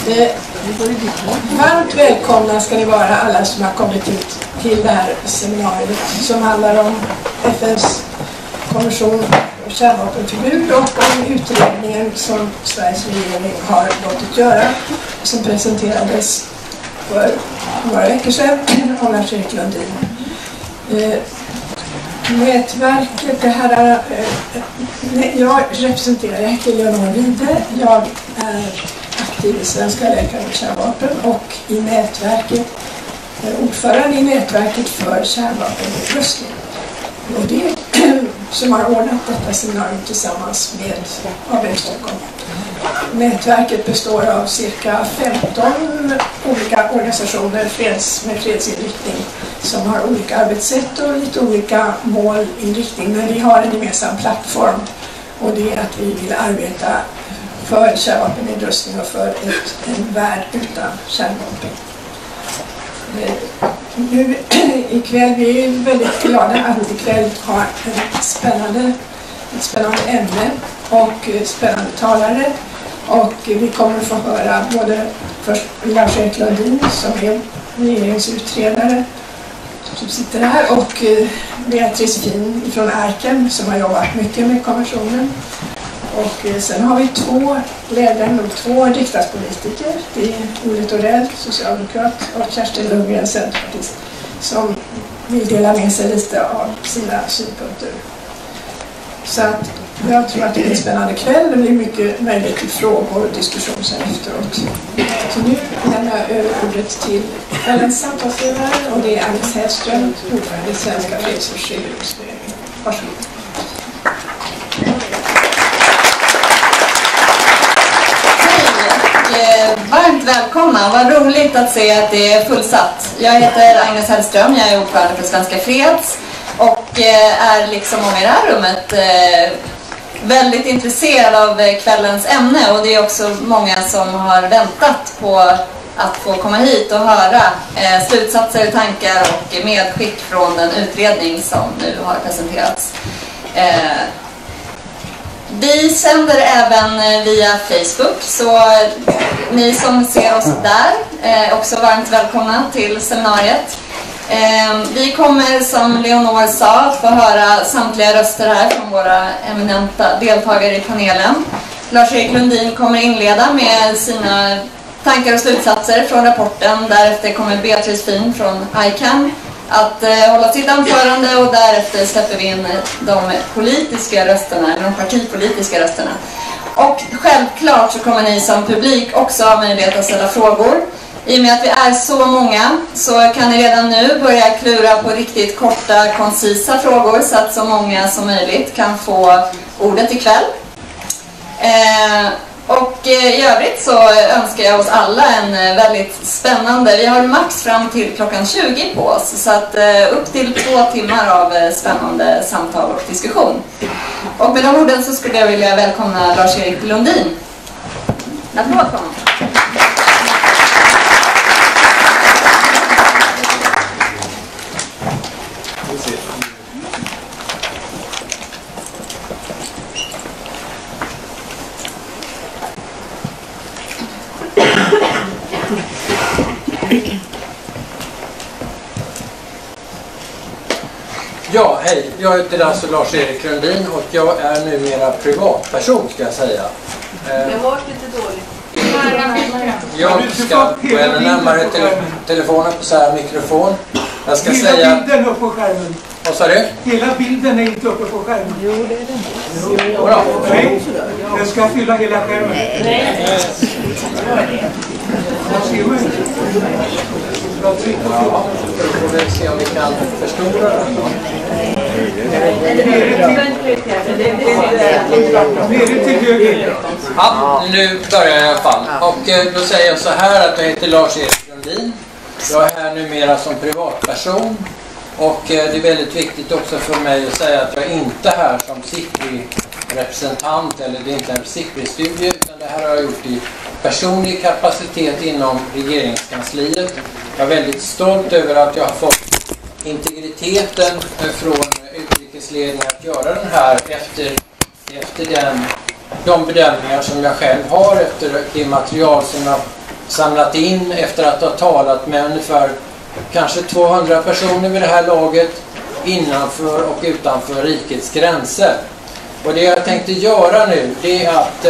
Varmt välkomna ska ni vara alla som har kommit hit till det här seminariet som handlar om FNs konvention om kärnvapenförbud och om utredningen som Sveriges regering har låtit göra som presenterades för några veckor sedan av Lars-Erik Lundin. Nätverket, det här, jag representerar, jag heter Leonor Wide, jag är aktiv i Svenska läkare mot kärnvapen och i nätverket, ordförande i nätverket för kärnvapennedrustning. Och det är som har ordnat detta seminarium tillsammans med ABF Stockholm. Nätverket består av cirka 15 olika organisationer med fredsinriktning som har olika arbetssätt och lite olika målinriktning. Men vi har en gemensam plattform och det är att vi vill arbeta för kärnvapennedrustning och för en värld utan kärnvapen. Nu ikväll, vi är väldigt glada att ikväll ha ett spännande ämne och spännande talare. Och vi kommer få höra både först Lars-Erik Lundin som är regeringsutredare som sitter här och Beatrice Finn från Arken som har jobbat mycket med konventionen. Och sen har vi två riksdagspolitiker. Det är Olle Torell, socialdemokrat, och Kerstin Lundgren, centerpartist, som vill dela med sig lite av sina synpunkter. Så att jag tror att det blir en spännande kväll. Det blir mycket möjlighet till frågor och diskussion sen efteråt. Så nu lämnar jag över ordet till kvällens samtalsledare och det är Agnes Hellström, ordförande i Svenska freds- och skiljedomsföreningen. Varsågod. Varmt välkomna, vad roligt att se att det är fullsatt. Jag heter Agnes Hellström, jag är ordförande för Svenska freds och är liksom många i det här rummet väldigt intresserad av kvällens ämne, och det är också många som har väntat på att få komma hit och höra slutsatser, tankar och medskick från den utredning som nu har presenterats. Vi sänder även via Facebook, så ni som ser oss där är också varmt välkomna till seminariet. Vi kommer, som Leonor sa, att få höra samtliga röster här från våra eminenta deltagare i panelen. Lars-Erik Lundin kommer inleda med sina tankar och slutsatser från rapporten. Därefter kommer Beatrice Finn från ICAN att hålla sitt anförande, och därefter släpper vi in de politiska rösterna, de partipolitiska rösterna. Och självklart så kommer ni som publik också ha möjlighet att ställa frågor. I och med att vi är så många så kan ni redan nu börja klura på riktigt korta, koncisa frågor så att så många som möjligt kan få ordet ikväll. Och i övrigt så önskar jag oss alla en väldigt spännande, vi har max fram till klockan 20 på oss, så att upp till 2 timmar av spännande samtal och diskussion. Och med de orden så skulle jag vilja välkomna Lars-Erik Lundin. Applåd på honom. Ja, hej. Jag heter alltså Lars-Erik Lundin och jag är numera privatperson, ska jag säga. Det har varit lite dåligt. Jag ska gå ännu närmare till telefonen på så här mikrofon. Jag ska hela säga... bilden uppe på skärmen. Vad sa du? Hela bilden är inte uppe på skärmen. Jo, det är det. Bra. Nej, den ska fylla hela skärmen. Nej. Vad ser du? Ja, då får vi se om vi kan förstora den då. Nere till höger. Ja, nu börjar jag i alla fall. Och då säger jag så här att jag heter Lars-Erik Lundin. Jag är här numera som privatperson. Och det är väldigt viktigt också för mig att säga att jag inte är här som SIPRI-representant, eller det är inte en SIPRI-studie, utan det här har jag gjort i personlig kapacitet inom regeringskansliet. Jag är väldigt stolt över att jag har fått integriteten från utrikesledningen att göra den här efter de bedömningar som jag själv har, efter det material som jag samlat in efter att ha talat med ungefär kanske 200 personer vid det här laget innanför och utanför rikets gränser. Och det jag tänkte göra nu, det är att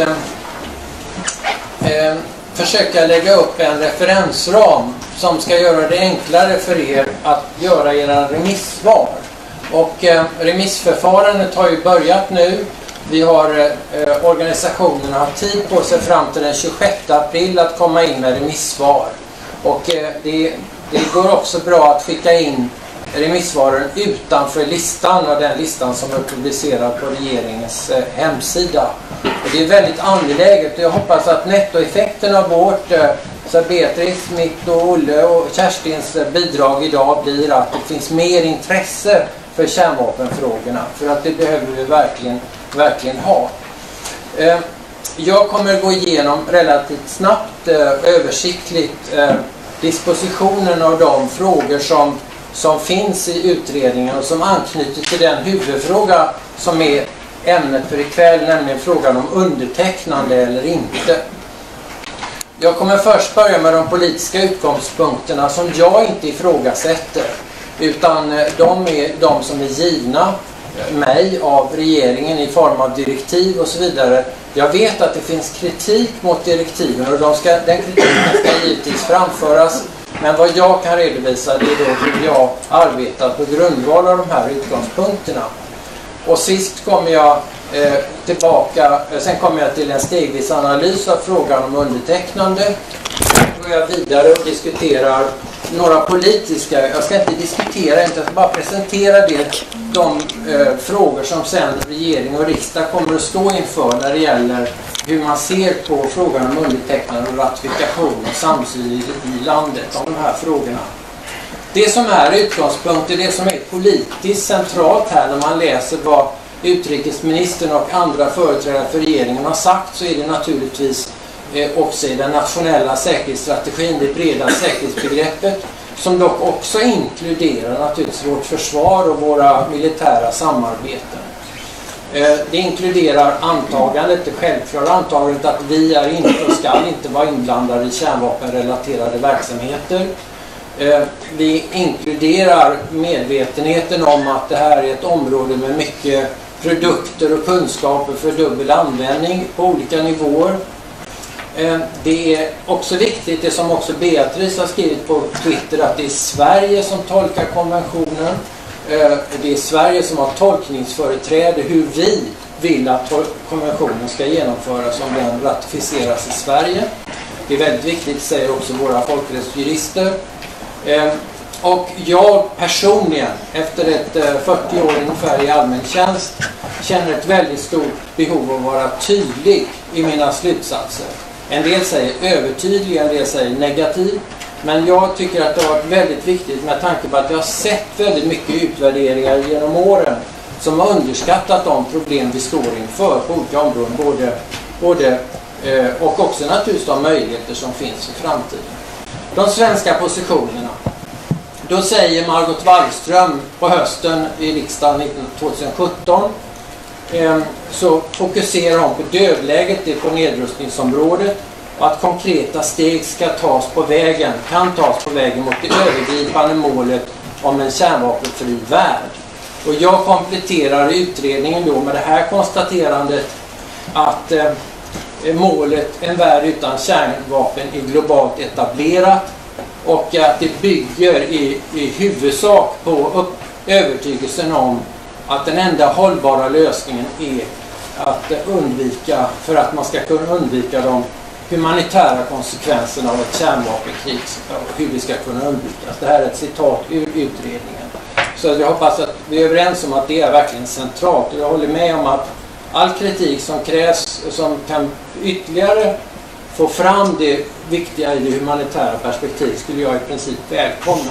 försöka lägga upp en referensram som ska göra det enklare för er att göra era remissvar. Och remissförfarandet har ju börjat nu. Vi har organisationerna har tid på sig fram till den 26 april att komma in med remissvar. Och det går också bra att skicka in remissvaren utanför listan och den listan som är publicerad på regeringens hemsida. Och det är väldigt angeläget. Jag hoppas att nettoeffekten av vårt, så Beatrice, mitt och Olle och Kerstins bidrag idag blir att det finns mer intresse för kärnvapenfrågorna. För att det behöver vi verkligen ha. Jag kommer gå igenom relativt snabbt, översiktligt, dispositionen av de frågor som finns i utredningen och som anknyter till den huvudfråga som är ämnet för ikväll, nämligen frågan om undertecknande eller inte. Jag kommer först börja med de politiska utgångspunkterna som jag inte ifrågasätter, utan de är de som är givna mig av regeringen i form av direktiv och så vidare. Jag vet att det finns kritik mot direktiven och den kritiken ska givetvis framföras. Men vad jag kan redovisa, det är då hur jag arbetar på grundval av de här utgångspunkterna. Och sist kommer jag sen kommer jag till en stegvis analys av frågan om undertecknande. Då går jag vidare och diskuterar några politiska, jag ska inte diskutera, jag ska bara presentera de frågor som sen regering och riksdag kommer att stå inför när det gäller hur man ser på frågan om undertecknande och ratifikation och samsyn i landet om de här frågorna. Det som är utgångspunkt är det som är politiskt centralt här när man läser vad utrikesministern och andra företrädare för regeringen har sagt, så är det naturligtvis också i den nationella säkerhetsstrategin, det breda säkerhetsbegreppet, som dock också inkluderar naturligtvis vårt försvar och våra militära samarbeten. Det inkluderar antagandet, det självklara antagandet att vi är inte och ska inte vara inblandade i kärnvapenrelaterade verksamheter. Vi inkluderar medvetenheten om att det här är ett område med mycket produkter och kunskaper för dubbel användning på olika nivåer. Det är också viktigt, det som också Beatrice har skrivit på Twitter, att det är Sverige som tolkar konventionen. Det är Sverige som har tolkningsföreträde hur vi vill att konventionen ska genomföras om den ratificeras i Sverige. Det är väldigt viktigt, säger också våra folkrättsjurister. Och jag personligen, efter ett 40 år ungefär i allmän tjänst, känner ett väldigt stort behov av att vara tydlig i mina slutsatser. En del säger övertydlig, en del säger negativ. Men jag tycker att det har varit väldigt viktigt med tanke på att jag har sett väldigt mycket utvärderingar genom åren som har underskattat de problem vi står inför på olika områden, och också naturligtvis de möjligheter som finns i framtiden. De svenska positionerna. Då säger Margot Wallström på hösten i riksdagen 2017, så fokuserar hon på dödläget, det är på nedrustningsområdet, och att konkreta steg kan tas på vägen mot det övergripande målet om en kärnvapenfri värld. Och jag kompletterar utredningen då med det här konstaterandet att målet en värld utan kärnvapen är globalt etablerat och att det bygger i huvudsak på övertygelsen om att den enda hållbara lösningen är att undvika, för att man ska kunna undvika de humanitära konsekvenserna av ett kärnvapenkrig, hur vi ska kunna undvikas. Det här är ett citat ur utredningen. Så jag hoppas att vi är överens om att det är verkligen centralt. Och jag håller med om att all kritik som krävs, som kan ytterligare få fram det viktiga i det humanitära perspektivet, skulle jag i princip välkomna.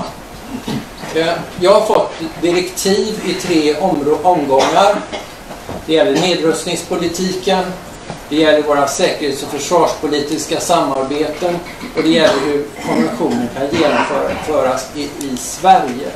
Jag har fått direktiv i 3 omgångar. Det gäller nedrustningspolitiken, det gäller våra säkerhets- och försvarspolitiska samarbeten och det gäller hur konventionen kan genomföras i Sverige.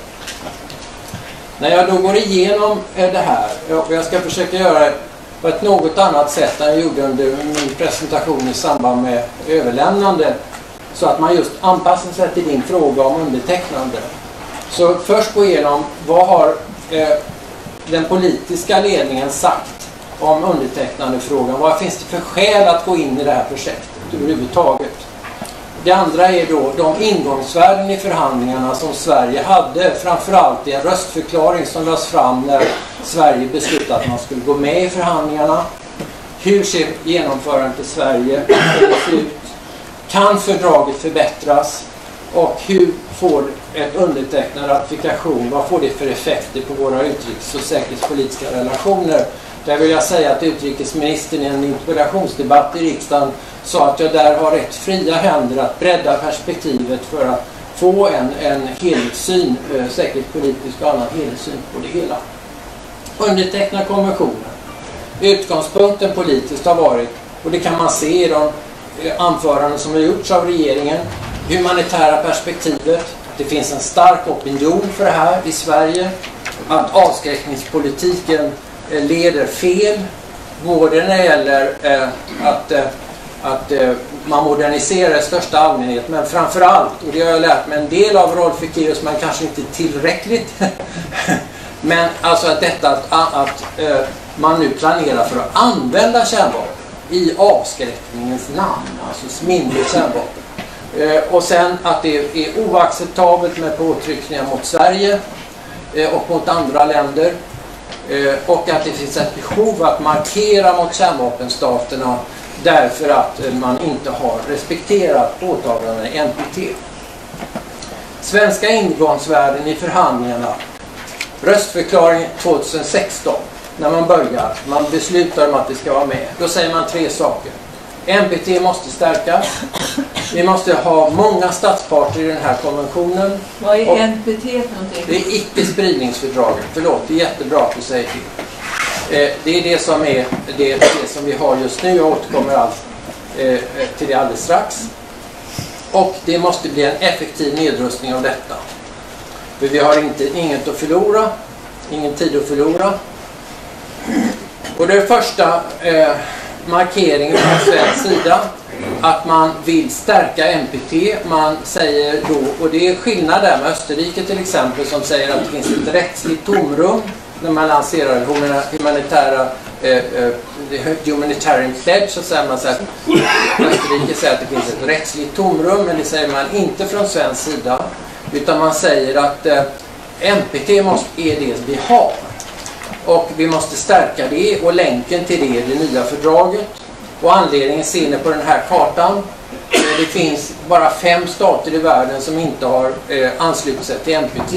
När jag då går igenom det här, och jag ska försöka göra det på ett något annat sätt än jag gjorde under min presentation i samband med överlämnande, så att man just anpassar sig till din fråga om undertecknande. Så först gå igenom vad har den politiska ledningen sagt om undertecknandefrågan. Vad finns det för skäl att gå in i det här projektet överhuvudtaget? Det andra är då de ingångsvärden i förhandlingarna som Sverige hade, framförallt i en röstförklaring som lades fram när Sverige beslutade att man skulle gå med i förhandlingarna. Hur ser genomförandet i Sverige ut? Kan fördraget förbättras? Och hur får ett undertecknad ratifikation, vad får det för effekter på våra utrikes- och säkerhetspolitiska relationer? Där vill jag säga att utrikesministern i en interpellationsdebatt i riksdagen sa att jag där har rätt fria händer att bredda perspektivet för att få en helhetssyn, säkerhetspolitisk och annan helhetssyn på det hela. Underteckna konventionen. Utgångspunkten politiskt har varit, och det kan man se i de anföranden som har gjorts av regeringen, humanitära perspektivet. Det finns en stark opinion för det här i Sverige. Att avskräckningspolitiken leder fel. Både när det gäller att man moderniserar i största allmänhet, men framförallt, och det har jag lärt mig en del av Rolf Ekéus, men kanske inte tillräckligt, men alltså att detta att man nu planerar för att använda kärnvapen i avskräckningens namn, alltså mindre kärnvapen. Och sen att det är oacceptabelt med påtryckningar mot Sverige och mot andra länder, och att det finns ett behov att markera mot kärnvapenstaterna därför att man inte har respekterat åtagandena i NPT. Svenska ingångsvärden i förhandlingarna. Röstförklaring 2016, när man beslutar om att det ska vara med. Då säger man 3 saker. NPT måste stärkas. Vi måste ha många statsparter i den här konventionen. Vad är NPT för någonting? Det är icke-spridningsfördraget. Förlåt, det är jättebra att du säger till. Det är det som är det som vi har just nu. Jag återkommer till det alldeles strax. Och det måste bli en effektiv nedrustning av detta. För vi har inget att förlora. Ingen tid att förlora. Och det första markeringen från svensk sida att man vill stärka NPT. Man säger då, och det är skillnad där med Österrike till exempel, som säger att det finns ett rättsligt tomrum när man lanserar humanitarian pledge, så säger man så här, Österrike säger att det finns ett rättsligt tomrum, men det säger man inte från svensk sida, utan man säger att NPT är det vi har. Och vi måste stärka det, och länken till det är det nya fördraget. Och anledningen ser ni på den här kartan. Det finns bara 5 stater i världen som inte har anslutit sig till NPT.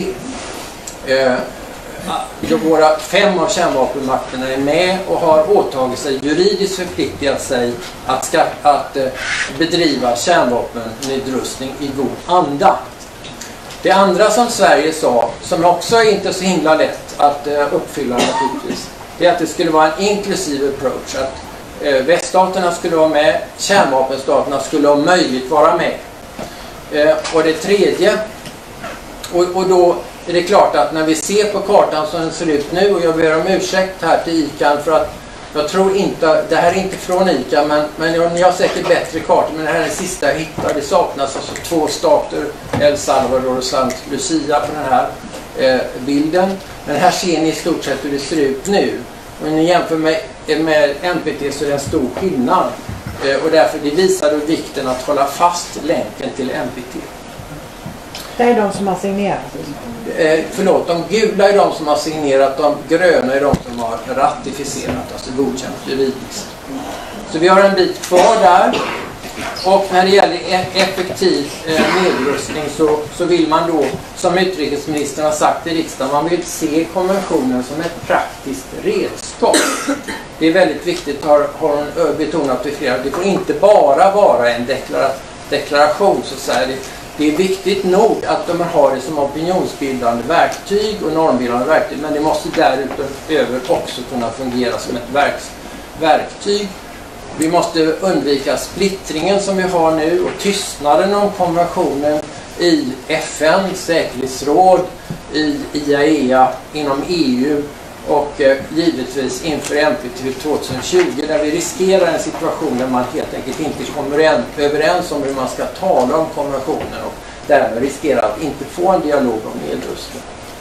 Våra 5 av kärnvapenmakterna är med och har åtagit sig, juridiskt förpliktigat sig att bedriva kärnvapennedrustning i god anda. Det andra som Sverige sa, som också är inte så himla lätt att uppfylla naturligtvis, det är att det skulle vara en inclusive approach. Att väststaterna skulle vara med, kärnvapenstaterna skulle om möjligt vara med. Och det tredje, och då är det klart att när vi ser på kartan som den ser ut nu, och jag ber om ursäkt här till ICAN för att jag tror inte, det här är inte från ICAN, men ni har säkert bättre kartor, men det här är den sista jag hittar. Det saknas alltså 2 stater, El Salvador och Saint Lucia på den här bilden. Men här ser ni i stort sett hur det ser ut nu. Och när ni jämför med NPT så är det en stor skillnad. Och därför det visar då vikten att hålla fast länken till NPT. Det är de som har signerat. Förlåt, de gula är de som har signerat, de gröna är de som har ratificerat, alltså godkänt juridiskt. Så vi har en bit kvar där. Och när det gäller effektiv nedrustning så vill man då, som utrikesministern har sagt i riksdagen, man vill se konventionen som ett praktiskt redskap. Det är väldigt viktigt, har hon betonat vid flera. Det får inte bara vara en deklaration, så att säga. Det är viktigt nog att de har det som opinionsbildande verktyg och normbildande verktyg, men det måste därutöver också kunna fungera som ett verktyg. Vi måste undvika splittringen som vi har nu och tystnaden om konventionen i FN, säkerhetsråd, i IAEA, inom EU och givetvis inför NPT 2020 där vi riskerar en situation där man helt enkelt inte kommer överens om hur man ska tala om konventionen och därmed riskerar att inte få en dialog om nedrustning.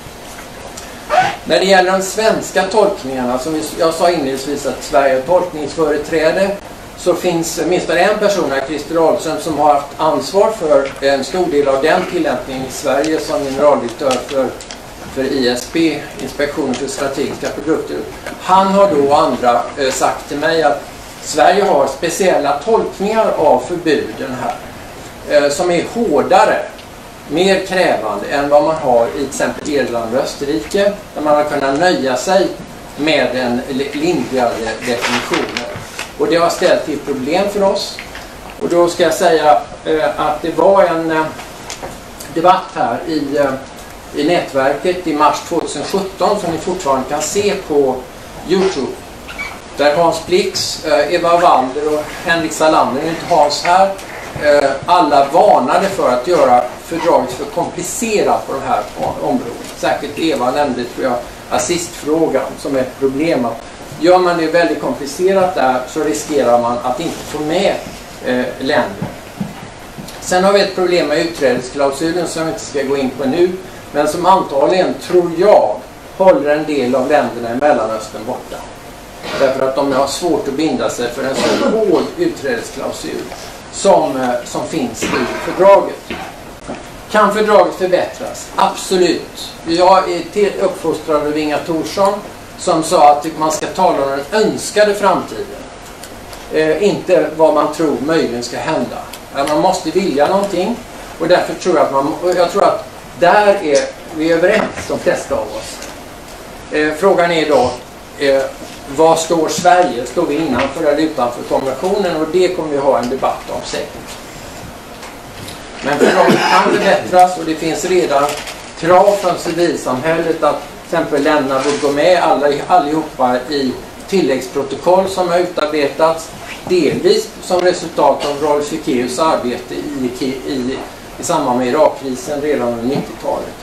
När det gäller de svenska tolkningarna, som jag sa inledningsvis att Sverige har tolkningsföreträde, så finns åtminstone en person här, Christer Ahlström, som har haft ansvar för en stor del av den tillämpningen i Sverige som generaldirektör för ISP, Inspektionen för strategiska produkter. Han har då och andra sagt till mig att Sverige har speciella tolkningar av förbuden här som är hårdare, mer krävande än vad man har i till exempel Irland och Österrike, där man har kunnat nöja sig med en lindrigare definitioner. Och det har ställt till problem för oss. Och då ska jag säga att det var en debatt här i nätverket i mars 2017 som ni fortfarande kan se på YouTube. Där Hans Blix, Eva Walder och Henrik Salander, inte Hans här, alla varnade för att göra fördraget för komplicerat på de här områdena. Särskilt Eva nämnde, tror jag, assistfrågan som är ett problem. Gör man det väldigt komplicerat där så riskerar man att inte få med länder. Sen har vi ett problem med utträdesklausulen som jag inte ska gå in på nu, men som antagligen, tror jag, håller en del av länderna i Mellanöstern borta. Därför att de har svårt att binda sig för en så hård utträdesklausul som finns i fördraget. Kan fördraget förbättras? Absolut. Jag är uppfostrad av Inga Thorsson som sa att man ska tala om den önskade framtiden. Inte vad man tror möjligen ska hända. Man måste vilja någonting och därför tror jag att där är vi överens, de flesta av oss. Frågan är då, vad står Sverige? Står vi innanför eller utanför konventionen? Och det kommer vi ha en debatt om säkert. Men fördraget kan förbättras och det finns redan krav från civilsamhället att till exempel länderna borde gå med allihopa i tilläggsprotokoll som har utarbetats, delvis som resultat av Rolf Ekéus arbete i samband med Irakkrisen redan under 90-talet.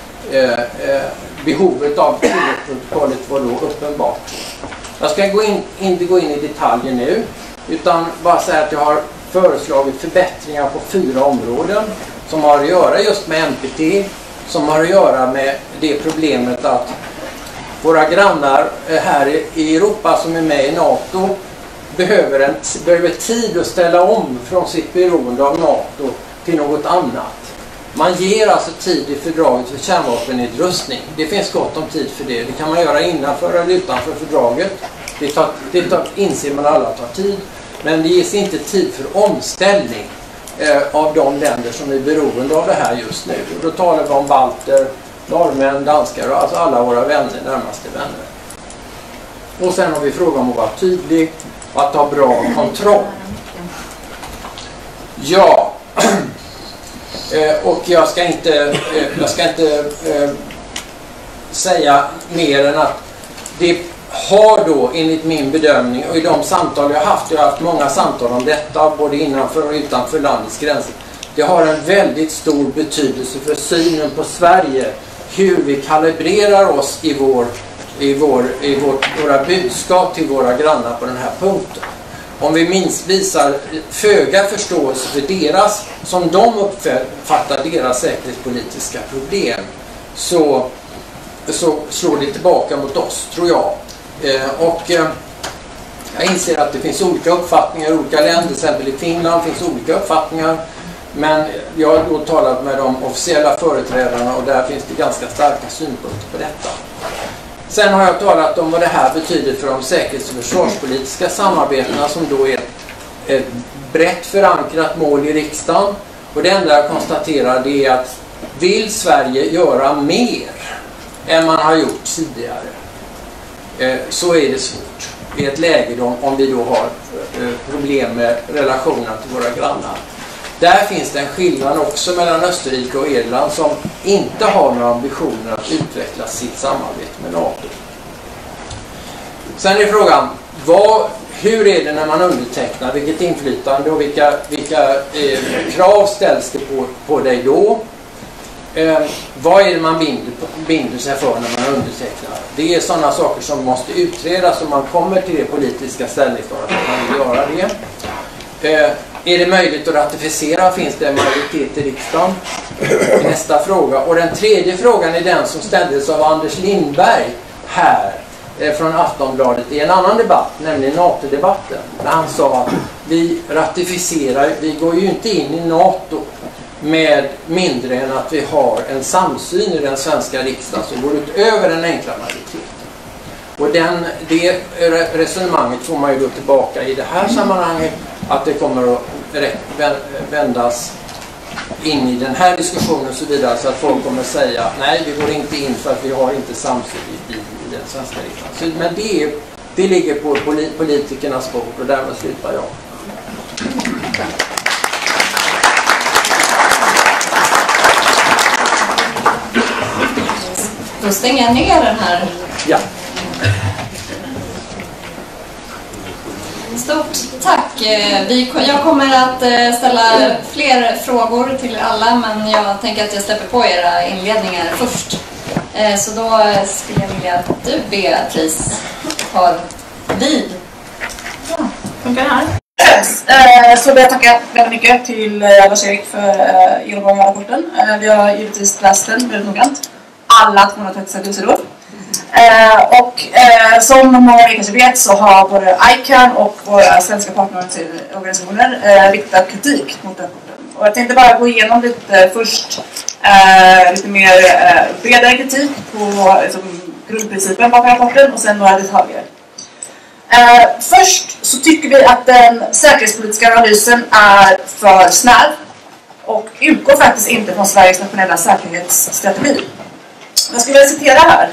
Behovet av tilläggsprotokollet var då uppenbart. Jag ska inte gå in i detaljer nu, utan bara säga att jag har föreslagit förbättringar på 4 områden som har att göra just med NPT, som har att göra med det problemet att våra grannar här i Europa som är med i NATO behöver tid att ställa om från sitt beroende av NATO till något annat. Man ger alltså tid i fördraget för kärnvapennedrustning. Det finns gott om tid för det. Det kan man göra innanför eller utanför fördraget. Det inser man alla tar tid. Men det ges inte tid för omställning av de länder som är beroende av det här just nu. Och då talar vi om balter, norrmän, danskar och alltså alla våra vänner, närmaste vänner. Och sen har vi frågan om att vara tydlig och att ha bra kontroll. Ja, och jag ska inte säga mer än att det har då enligt min bedömning och i de samtal jag har haft många samtal om detta både innanför och utanför landets gränser, det har en väldigt stor betydelse för synen på Sverige, hur vi kalibrerar oss i våra budskap till våra grannar på den här punkten. Om vi visar föga förståelse för deras, som de uppfattar deras säkerhetspolitiska problem, så slår det tillbaka mot oss, tror jag. Jag inser att det finns olika uppfattningar i olika länder, till exempel i Finland finns olika uppfattningar, men jag har då talat med de officiella företrädarna och där finns det ganska starka synpunkter på detta. Sen har jag talat om vad det här betyder för de säkerhets- och försvarspolitiska samarbetena som då är ett brett förankrat mål i riksdagen. Och det enda jag konstaterar det är att vill Sverige göra mer än man har gjort tidigare så är det svårt i ett läge då, om vi då har problem med relationerna till våra grannar. Där finns det en skillnad också mellan Österrike och Irland som inte har några ambitioner att utveckla sitt samarbete med NATO. Sen är frågan, hur är det när man undertecknar, vilket inflytande och vilka krav ställs det på dig då? Vad är det man binder sig för när man undertecknar? Det är sådana saker som måste utredas om man kommer till det politiska ställningstagandet att man vill göra det. Är det möjligt att ratificera? Finns det en majoritet i riksdagen? Nästa fråga. Och den tredje frågan är den som ställdes av Anders Lindberg här från Aftonbladet i en annan debatt, nämligen NATO-debatten. Där han sa att vi ratificerar, vi går ju inte in i NATO med mindre än att vi har en samsyn i den svenska riksdagen som går utöver den enkla majoriteten. Och det resonemanget får man ju då tillbaka i det här sammanhanget, att det kommer att vändas in i den här diskussionen och så vidare, så att folk kommer att säga nej, vi går inte in för att vi har inte samsyn i den svenska riksdagen. Men det ligger på politikernas bord, och därmed slutar jag. Då stänger jag ner den här. Ja. Stort tack. Jag kommer att ställa fler frågor till alla, men jag tänker att jag släpper på era inledningar först. Så då skulle jag vilja att du, Beatrice, har vid. Ja, funkar det här? Så vill jag tacka väldigt mycket till Lars-Erik för genomgången av rapporten. Vi har givetvis läst den väldigt noggrant. Alla 236 sidor. Som många kanske vet så har både ICAN och våra svenska partnerorganisationer riktat kritik mot rapporten. Och jag tänkte bara gå igenom lite först lite mer bredare kritik på grundprincipen bakom rapporten och sen några detaljer. Först så tycker vi att den säkerhetspolitiska analysen är för snäv och utgår faktiskt inte från Sveriges nationella säkerhetsstrategi. Jag skulle vilja citera här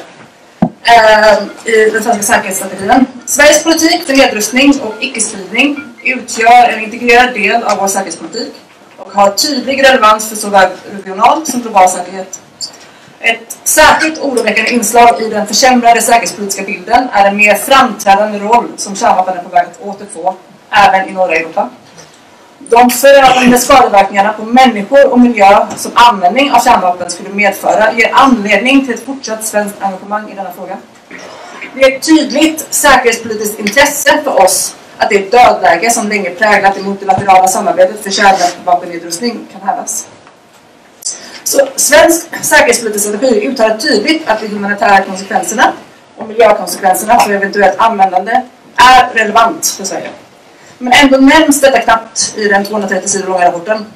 i den svenska säkerhetsstrategin. Sveriges politik för nedrustning och icke-spridning utgör en integrerad del av vår säkerhetspolitik och har tydlig relevans för såväl regional som global säkerhet. Ett särskilt oroväckande inslag i den försämrade säkerhetspolitiska bilden är en mer framträdande roll som kärnvapen är på väg att återfå även i norra Europa. De förödande skadeverkningarna på människor och miljö som användning av kärnvapen skulle medföra ger anledning till ett fortsatt svenskt engagemang i denna fråga. Det är ett tydligt säkerhetspolitiskt intresse för oss att det dödläge som länge präglat det multilaterala samarbetet för kärnvapennedrustning kan hävas. Så svensk säkerhetspolitisk strategi uttalar tydligt att de humanitära konsekvenserna och miljökonsekvenserna för eventuellt användande är relevant för Sverige. Men ändå nämns detta knappt i den 230 sidor långa rapporten.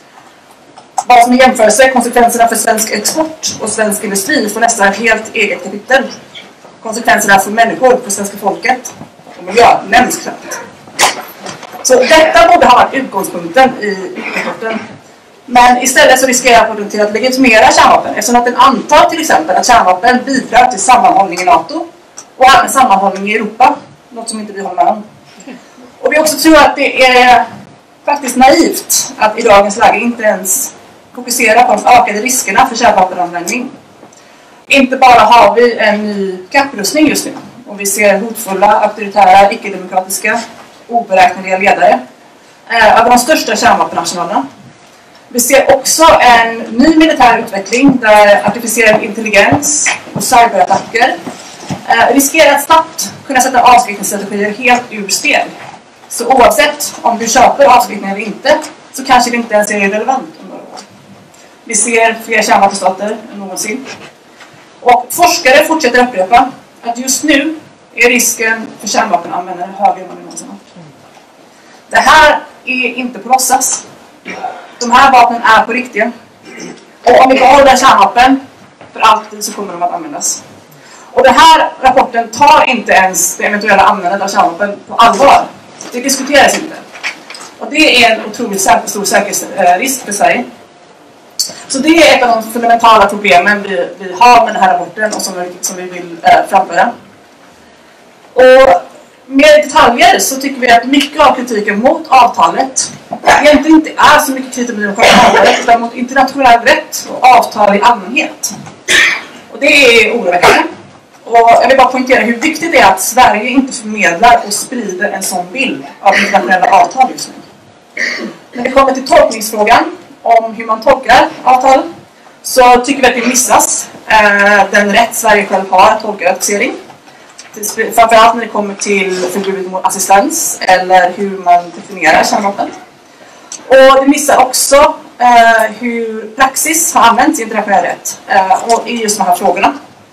Bara som en jämförelse, konsekvenserna för svensk export och svensk industri får nästan ett helt eget kapitel. Konsekvenserna för människor, för svenska folket och miljö nämns knappt. Så detta borde ha varit utgångspunkten i rapporten. Men istället så riskerar rapporten till att legitimera kärnvapen, eftersom att den antar till exempel att kärnvapen bidrar till sammanhållning i NATO och även sammanhållning i Europa, något som inte vi håller med om. Och vi också tror att det är faktiskt naivt att i dagens läge inte ens fokusera på de ökade riskerna för kärnvapenanvändning. Inte bara har vi en ny kapprustning just nu och vi ser hotfulla, auktoritära, icke-demokratiska, oberäkneliga ledare över de största kärnvapenarsenalerna. Vi ser också en ny militär utveckling där artificiell intelligens och cyberattacker riskerar att snabbt kunna sätta avskräckningsstrategier helt ur spel. Så oavsett om du köper avskräckning eller inte så kanske det inte ens är relevant om några år. Vi ser fler kärnvapenstater än någonsin. Och forskare fortsätter upprepa att just nu är risken för kärnvapenanvändare högre än vad det någonsin har. Det här är inte på låtsas. De här vapnen är på riktiga. Och om vi behåller kärnvapen för alltid så kommer de att användas. Och den här rapporten tar inte ens det eventuella användandet av kärnvapen på allvar. Det diskuteras inte. Och det är en otroligt stor säkerhetsrisk för Sverige. Så det är ett av de fundamentala problemen vi har med den här rapporten och som vi vill framföra. Och med detaljer så tycker vi att mycket av kritiken mot avtalet egentligen inte är så mycket kritik mot avtalet utan mot internationell rätt och avtal i allmänhet. Och det är oroväckande. Och jag vill bara poängtera hur viktigt det är att Sverige inte förmedlar och sprider en sån bild av internationella avtal just nu. När det kommer till tolkningsfrågan om hur man tolkar avtal så tycker vi att det missas den rätt Sverige själv har att tolka ratificering. Framförallt när det kommer till förbud mot assistans eller hur man definierar kärnvapen. Och det missar också hur praxis har använts i internationell rätt och i just de här frågorna.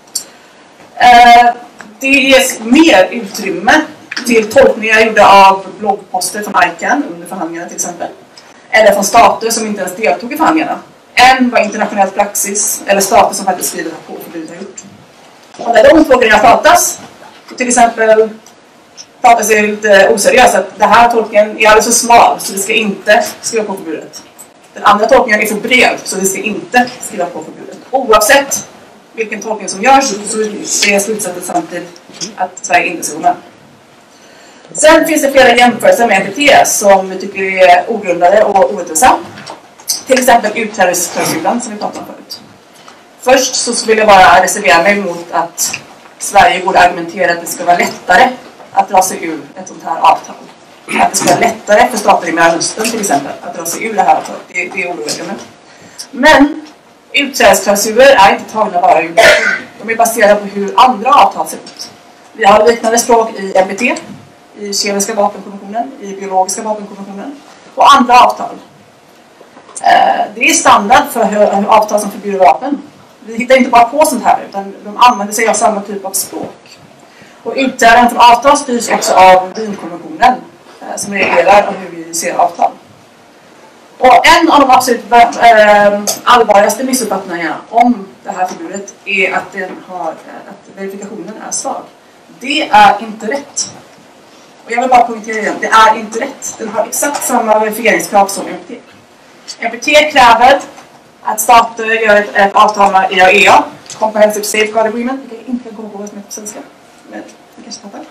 Det ges mer utrymme till tolkningar gjorda av bloggposter från ICAN under förhandlingarna till exempel, eller från stater som inte ens deltog i förhandlingarna, än vad internationell praxis eller stater som faktiskt skriver på förbudet har gjort. Och när de frågorna pratas, så till exempel pratas det lite oseriöst att det här tolkningen är alldeles för smal så vi ska inte skriva på förbudet. Den andra tolkningen är för bred så vi ska inte skriva på förbudet. Oavsett vilken tolkning som görs så är slutsatsen samtidigt att Sverige inte ska gå med. Sen finns det flera jämförelser med NPT som vi tycker är ogrundade och orättvisa. Till exempel utträdesklausulen som vi pratade om förut. Först så vill jag bara reservera mig mot att Sverige borde argumentera att det ska vara lättare att dra sig ur ett sånt här avtal. Att det ska vara lättare för stater i Mellanöstern till exempel att dra sig ur det här avtalet. Det är oroväckande. Men utträdesklausuler är inte tagna bara ur. De är baserade på hur andra avtal ser ut. Vi har liknande språk i NPT, i kemiska vapenkonventionen, i biologiska vapenkonventionen och andra avtal. Det är standard för avtal som förbjuder vapen. Vi hittar inte bara på sånt här utan de använder sig av samma typ av språk. Och utträdandet från avtal styrs också av Wienkonventionen som reglerar hur vi ser avtal. Och en av de absolut allvarligaste missuppfattningarna om det här förbudet är att verifikationen är svag. Det är inte rätt. Och jag vill bara poängtera igen, det är inte rätt. Den har exakt samma verifieringskrav som NPT. NPT kräver att stater gör ett avtal med IAEA, Comprehensive Safeguard Agreement, vilket jag inte går på vad som heter på svenska, men det kanske fattar.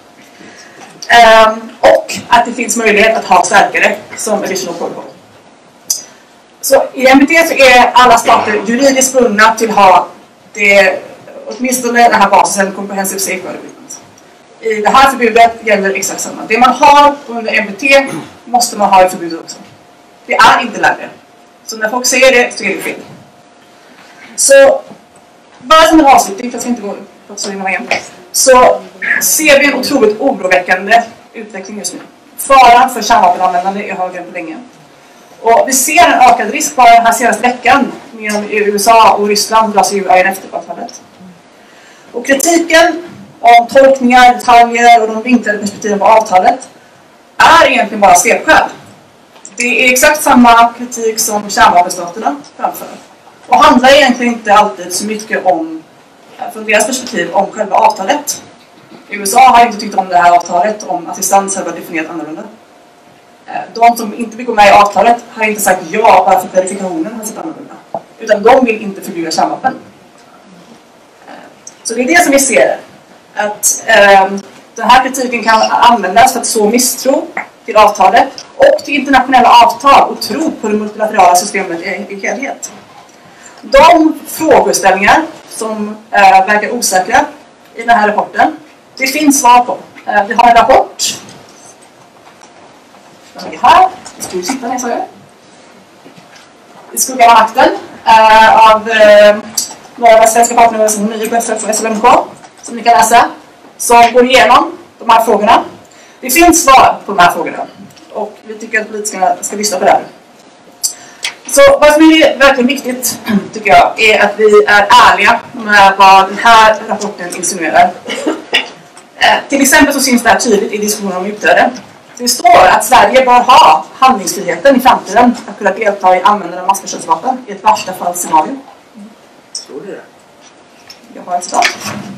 Och att det finns möjlighet att ha stärkare som additional protocol. Så i NPT så är alla stater juridiskt bundna till att ha det, åtminstone den här basen, Comprehensive Safeguard Agreement. I det här förbudet gäller exakt samma. Det man har under NPT måste man ha i förbudet också. Det är inte längre. Så när folk säger det så är det fel. Så bara som en avslutning, för jag ska inte gå på så himla igen, så ser vi en otroligt oroväckande utveckling just nu. Faran för kärnvapenanvändande är högre än på länge. Och vi ser en ökad risk bara den här senaste veckan med USA och Ryssland drar sig ur INF-avtalet. Och kritiken om tolkningar, detaljer och de vinklade perspektiven på avtalet är egentligen bara svepskäl. Det är exakt samma kritik som kärnvapenstaterna framför. Och handlar egentligen inte alltid så mycket om, från deras perspektiv, om själva avtalet. USA har inte tyckt om det här avtalet om assistans har varit definierat annorlunda. De som inte vill gå med i avtalet har inte sagt ja bara för att verifikationen har sett annorlunda. Utan de vill inte förbjuda kärnvapen. Så det är det som vi ser. Att den här kritiken kan användas för att så misstro till avtalet och till internationella avtal och tro på det multilaterala systemet i helhet. De frågeställningar som verkar osäkra i den här rapporten, det finns svar på. Vi har en rapport. Den är här. Det ska ju sitta ner, sa jag. I skuggan av makten av några svenska partnerorganisationer, IPFF och SLMK, som ni kan läsa, som går igenom de här frågorna. Det finns svar på de här frågorna och vi tycker att politikerna ska lyssna på det här. Så vad som är verkligen viktigt, tycker jag, är att vi är ärliga med vad den här rapporten insinuerar. Till exempel så syns det här tydligt i diskussionen om utträde. Det står att Sverige bör ha handlingsfriheten i framtiden att kunna delta i användande av massförstörelsevapen i ett värsta fall scenario. Står det? Jag har ett citat.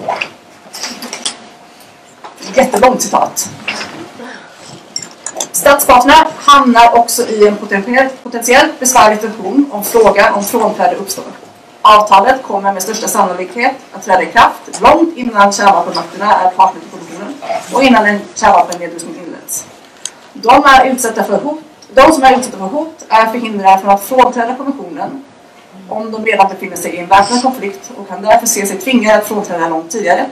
Jättelångt citat. Statsparterna hamnar också i en potentiellt besvärlig situation om frågan om frånträde uppstår. Avtalet kommer med största sannolikhet att träda i kraft långt innan kärnvapenmakterna är partner till konventionen och innan en kärnvapennedrustning inleds. De som är utsatta för hot är förhindrade från att frånträda konventionen om de redan befinner sig i en väpnad konflikt och kan därför se sig tvingade att frånträda långt tidigare.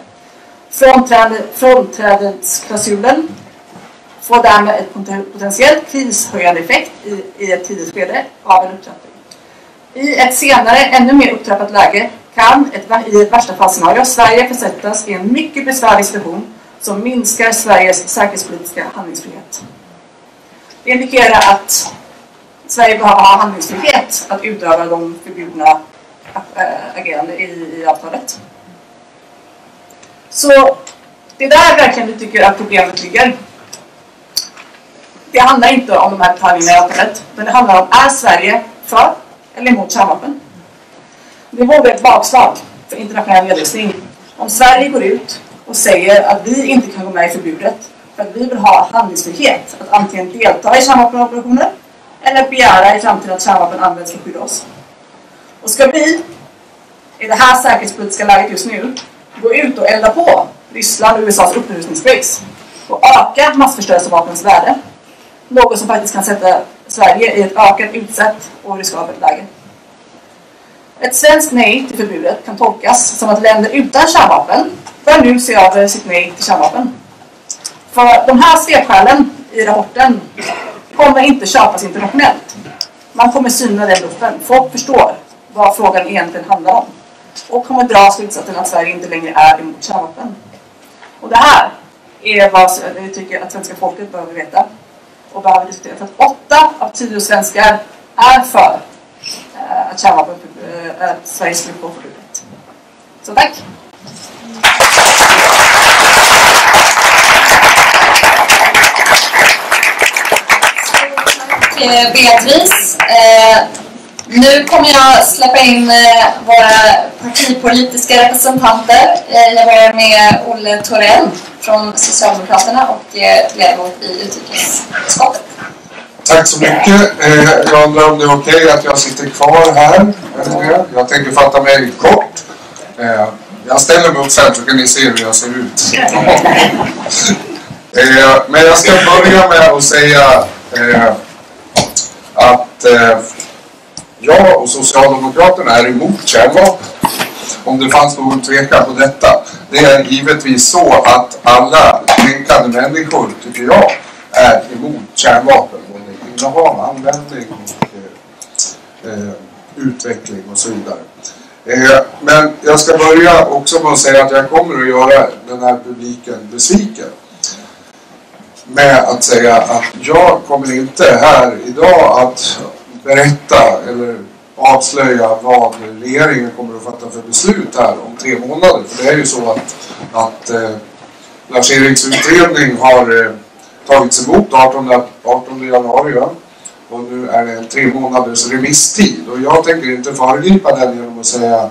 Frånträdesklausulen får därmed ett potentiellt krishöjande effekt i ett tidigt skede av en upptrappning. I ett senare, ännu mer upptrappat läge kan i ett värsta fallscenario Sverige försättas i en mycket besvärlig situation som minskar Sveriges säkerhetspolitiska handlingsfrihet. Det indikerar att Sverige behöver ha handlingsfrihet att utöva de förbjudna agerande i avtalet. Så det är där verkligen vi tycker att problemet ligger. Det handlar inte om de här detaljerna i avtalet, men det handlar om, är Sverige för eller emot kärnvapen? Det vore ett bakslag för internationell nedrustning om Sverige går ut och säger att vi inte kan gå med i förbudet för att vi vill ha handlingsfrihet att antingen delta i kärnvapenoperationer eller begära i framtiden att kärnvapen används för att skydda oss. Och ska vi, i det här säkerhetspolitiska läget just nu, gå ut och elda på Ryssland och USAs upprustningsrace och öka massförstörelsevapens värde, något som faktiskt kan sätta Sverige i ett ökat utsatt och riskabelt läge. Ett svenskt nej till förbudet kan tolkas som att länder utan kärnvapen bör nu se över sitt nej till kärnvapen. För de här svepskälen i rapporten kommer inte köpas internationellt. Man kommer syna den luften. Folk förstår vad frågan egentligen handlar om och kommer dra slutsatsen att Sverige inte längre är emot kärnvapen. Och det här är vad vi tycker att svenska folket behöver veta och behöver diskutera. För att 8 av 10 svenskar är för att kärnvapen, att Sverige skulle få förbudet. Så tack! Beatrice, nu kommer jag släppa in våra partipolitiska representanter. Jag börjar med Olle Thorell från Socialdemokraterna och ledamot i utrikesutskottet. Tack så mycket. Jag undrar om det är okej att jag sitter kvar här. Jag tänker fatta mig kort. Jag ställer mig upp sen så kan ni se hur jag ser ut. Men jag ska börja med att säga att jag och Socialdemokraterna är emot kärnvapen. Om det fanns någon tvekan på detta. Det är givetvis så att alla tänkande människor, tycker jag, är emot kärnvapen. Både innehav, användning och utveckling och så vidare. Men jag ska börja också med att säga att jag kommer att göra den här publiken besviken. Med att säga att jag kommer inte här idag att berätta eller avslöja vad regeringen kommer att fatta för beslut här om 3 månader. För det är ju så att Lars-Eriks utredning har tagits emot 18 januari. Och nu är det en 3 månaders remisstid. Och jag tänker inte föregripa den genom att säga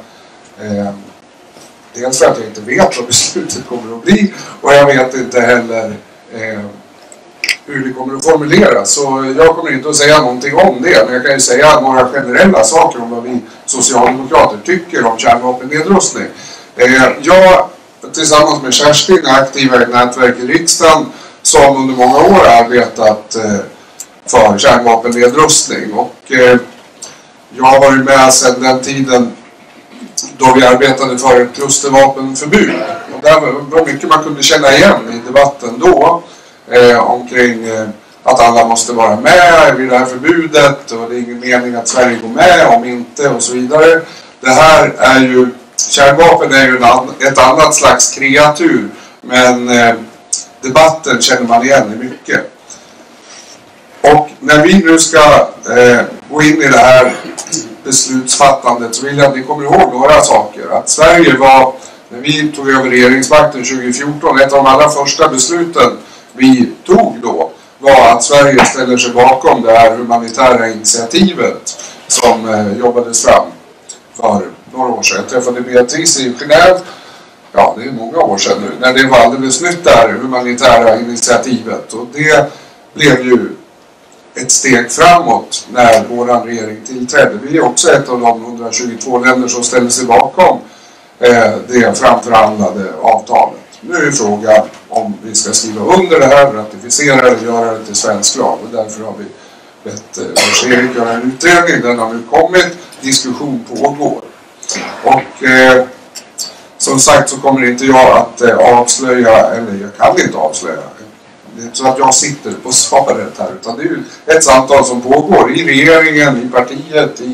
dels för att jag inte vet vad beslutet kommer att bli. Och jag vet inte heller hur det kommer att formuleras. Så jag kommer inte att säga någonting om det. Men jag kan ju säga några generella saker om vad vi socialdemokrater tycker om kärnvapennedrustning. Jag tillsammans med Kerstin är aktiva i ett nätverk i riksdagen som under många år arbetat för kärnvapennedrustning. Och jag har varit med sedan den tiden då vi arbetade för ett klustervapenförbud. Och där var mycket man kunde känna igen i debatten då. Omkring att alla måste vara med vid det här förbudet och det är ingen mening att Sverige går med om inte och så vidare. Det här är ju, kärnvapen är ju ett annat slags kreatur, men debatten känner man igen i mycket. Och när vi nu ska gå in i det här beslutsfattandet så vill jag att ni kommer ihåg några saker. Att Sverige var, när vi tog över regeringsmakten 2014, ett av de allra första besluten vi tog då var att Sverige ställer sig bakom det här humanitära initiativet som jobbades fram för några år sedan. Jag träffade Beatrice i Genève, ja det är många år sedan nu, när det var alldeles nytt där humanitära initiativet. Och det blev ju ett steg framåt när vår regering tillträdde. Vi är också ett av de 122 länder som ställer sig bakom det framförhandlade avtalet. Nu är frågan om vi ska skriva under det här, ratificera det och göra det till svensk lag. Och därför har vi bett Lars-Erik göra en utredning. Den har nu kommit, diskussion pågår. Och som sagt så kommer inte jag att avslöja, eller jag kan inte avslöja. Det är inte så att jag sitter på svaret här, utan det är ju ett samtal som pågår i regeringen, i partiet, i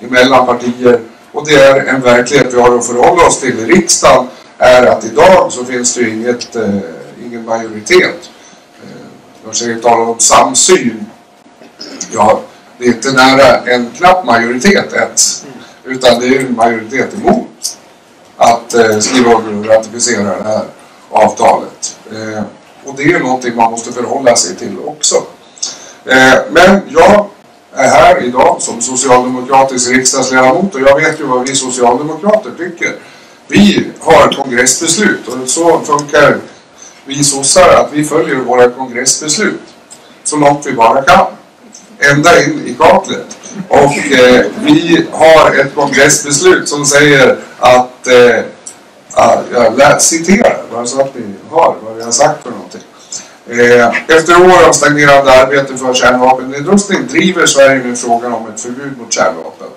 mellan partier, och det är en verklighet vi har att förhålla oss till i riksdagen, är att idag så finns det ju ingen majoritet. Jag säger talar om samsyn. Ja, det är inte nära en knapp majoritet ens, utan det är en majoritet emot att skriva och ratificera det här avtalet. Och det är någonting man måste förhålla sig till också. Men jag är här idag som socialdemokratisk riksdagsledamot, och jag vet ju vad vi socialdemokrater tycker. Vi har kongressbeslut, och så funkar vi sossar, att vi följer våra kongressbeslut så långt vi bara kan. Ända in i kaklet. Och vi har ett kongressbeslut som säger att jag citerar bara så att ni har vad vi har sagt för någonting. Efter år av stagnerande arbete för kärnvapennedrustning driver Sverige nu frågan om ett förbud mot kärnvapen.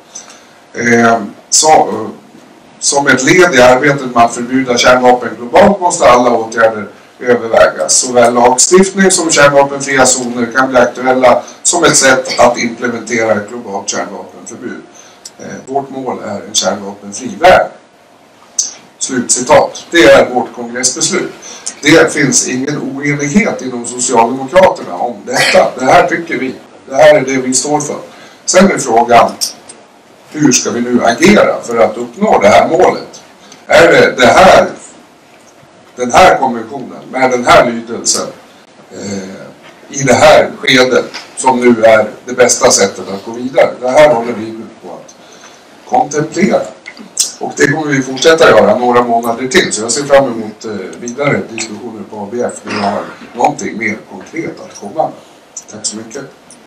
Som ett led i arbetet med att förbjuda kärnvapen globalt måste alla åtgärder övervägas. Såväl lagstiftning som kärnvapenfria zoner kan bli aktuella som ett sätt att implementera ett globalt kärnvapenförbud. Vårt mål är en kärnvapenfri värld. Slutcitat. Det är vårt kongressbeslut. Det finns ingen oenighet inom Socialdemokraterna om detta. Det här tycker vi. Det här är det vi står för. Sen är frågan, hur ska vi nu agera för att uppnå det här målet? Är det den här konventionen med den här lydelsen i det här skedet som nu är det bästa sättet att gå vidare? Det här håller vi nu på att kontemplera. Och det kommer vi fortsätta göra några månader till. Så jag ser fram emot vidare diskussioner på ABF när vi har någonting mer konkret att komma med. Tack så mycket.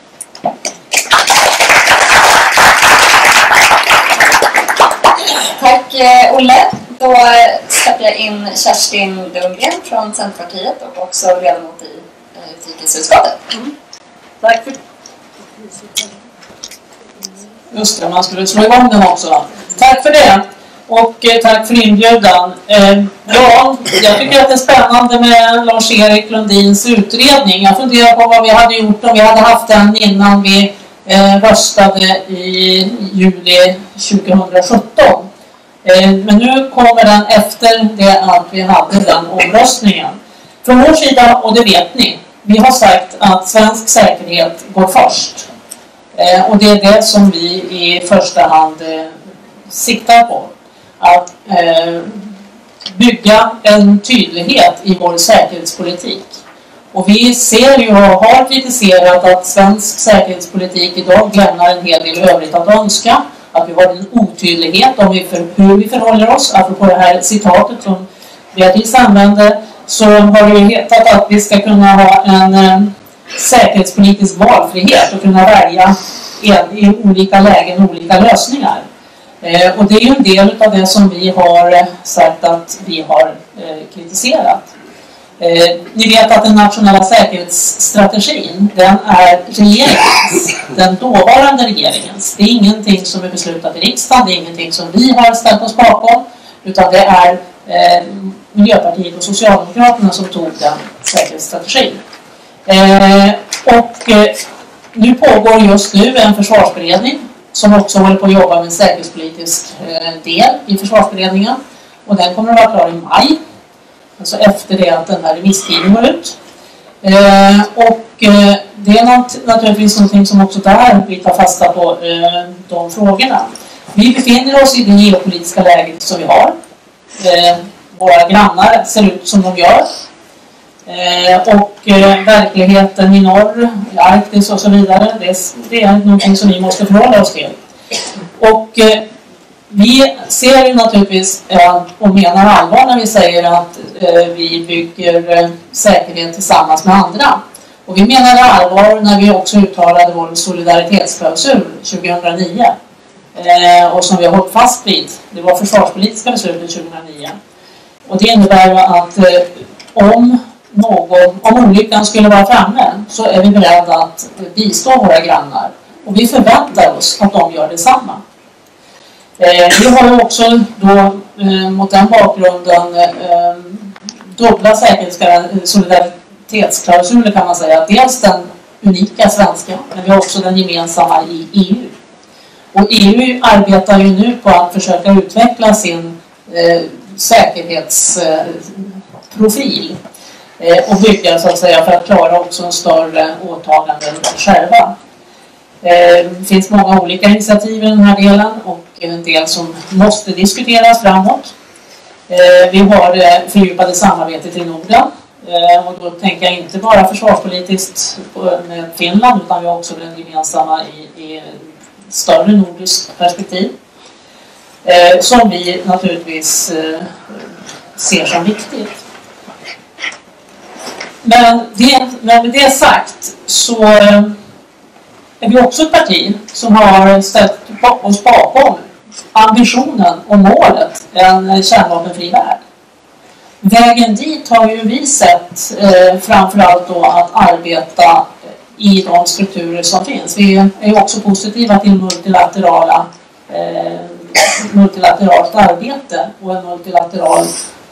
Tack Olle. Då släpper jag in Kerstin Lundgren från Centerpartiet och också ledamot i utrikesutskottet. Tack för... Just det, man skulle slå igång den också. Tack för det. Och tack för inbjudan. Ja, jag tycker att det är spännande med Lars-Erik Lundins utredning. Jag funderar på vad vi hade gjort om vi hade haft den innan vi röstade i juli 2017. Men nu kommer den efter det att vi hade den omröstningen. Från vår sida, och det vet ni, vi har sagt att svensk säkerhet går först. Och det är det som vi i första hand siktar på. Att bygga en tydlighet i vår säkerhetspolitik. Och vi ser ju och har kritiserat att svensk säkerhetspolitik idag lämnar en hel del övrigt att önska. Att vi har en otydlighet om hur vi förhåller oss. Apropå det här citatet som Beatrice använde, så har det ju hetat att vi ska kunna ha en säkerhetspolitisk valfrihet och kunna välja i olika lägen olika lösningar. Och det är ju en del av det som vi har sagt att vi har kritiserat. Ni vet att den nationella säkerhetsstrategin, den är regeringens, den dåvarande regeringens. Det är ingenting som är beslutat i riksdagen, det är ingenting som vi har ställt oss bakom, utan det är Miljöpartiet och Socialdemokraterna som tog den säkerhetsstrategin. Nu pågår just nu en försvarsberedning som också håller på att jobba med en säkerhetspolitisk del i försvarsberedningen. Och den kommer att vara klar i maj. Alltså efter det att den här remisstiden går ut. Det är naturligtvis någonting som också där vi tar fasta på de frågorna. Vi befinner oss i det geopolitiska läget som vi har. Våra grannar ser ut som de gör. Verkligheten i norr, i Arktis och så vidare, det är någonting som vi måste förhålla oss till. Och vi ser ju naturligtvis och menar allvar när vi säger att vi bygger säkerhet tillsammans med andra. Och vi menar allvar när vi också uttalade vår solidaritetsklausul 2009. Och som vi har hållit fast vid. Det var försvarspolitiska beslutet 2009. Och det innebär ju att om olyckan skulle vara framme så är vi beredda att bistå våra grannar. Och vi förväntar oss att de gör detsamma. Vi har ju också då mot den bakgrunden dubbla solidaritetsklausuler kan man säga. Dels den unika svenska, men vi har också den gemensamma i EU. Och EU arbetar ju nu på att försöka utveckla sin säkerhetsprofil och bygga så att säga för att klara också en större åtaganden själva. Det finns många olika initiativ i den här delen och en del som måste diskuteras framåt. Vi har det fördjupade samarbetet i Norden och då tänker jag inte bara försvarspolitiskt med Finland utan vi har också den gemensamma i större nordiskt perspektiv som vi naturligtvis ser som viktigt. Men med det sagt så är vi också ett parti som har ställt oss bakom ambitionen och målet en kärnvapenfri värld. Vägen dit har ju vi sett framförallt då att arbeta i de strukturer som finns. Vi är ju också positiva till multilateralt arbete och en multilateral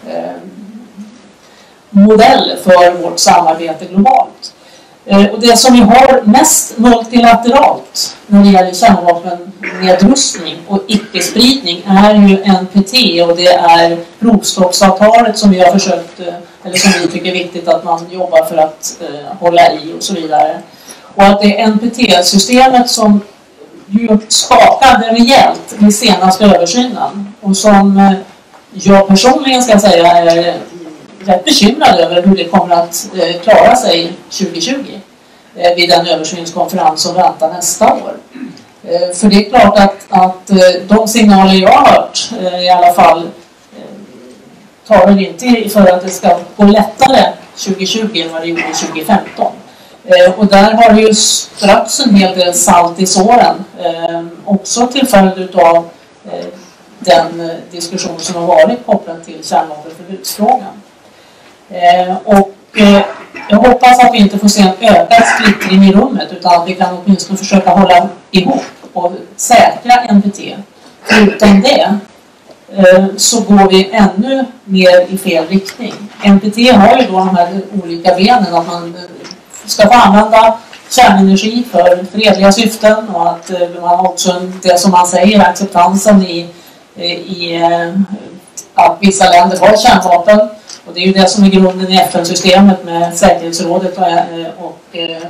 modell för vårt samarbete globalt. Och det som vi har mest multilateralt när det gäller kärnvapennedrustning och icke-spridning är ju NPT och det är provstoppsavtalet som vi har försökt, eller som vi tycker är viktigt att man jobbar för att hålla i och så vidare. Och att det är NPT-systemet som ju skakade rejält vid senaste översynen och som jag personligen ska säga är rätt bekymrad över hur det kommer att klara sig 2020 vid den översynskonferens som väntar nästa år. För det är klart att de signaler jag har hört i alla fall talar inte för att det ska gå lättare 2020 än vad det gjorde 2015. Och där har det ju strötts en hel del salt i såren också till följd av den diskussion som har varit kopplad till kärnvapenförbudsfrågan. Och jag hoppas att vi inte får se en ökad splittring i rummet utan att vi kan åtminstone försöka hålla ihop och säkra NPT. Utan det så går vi ännu mer i fel riktning. NPT har ju då de här olika benen att man ska få använda kärnenergi för fredliga syften och att man har också det som man säger acceptansen i att vissa länder har kärnvapen. Och det är ju det som är grunden i FN-systemet med säkerhetsrådet och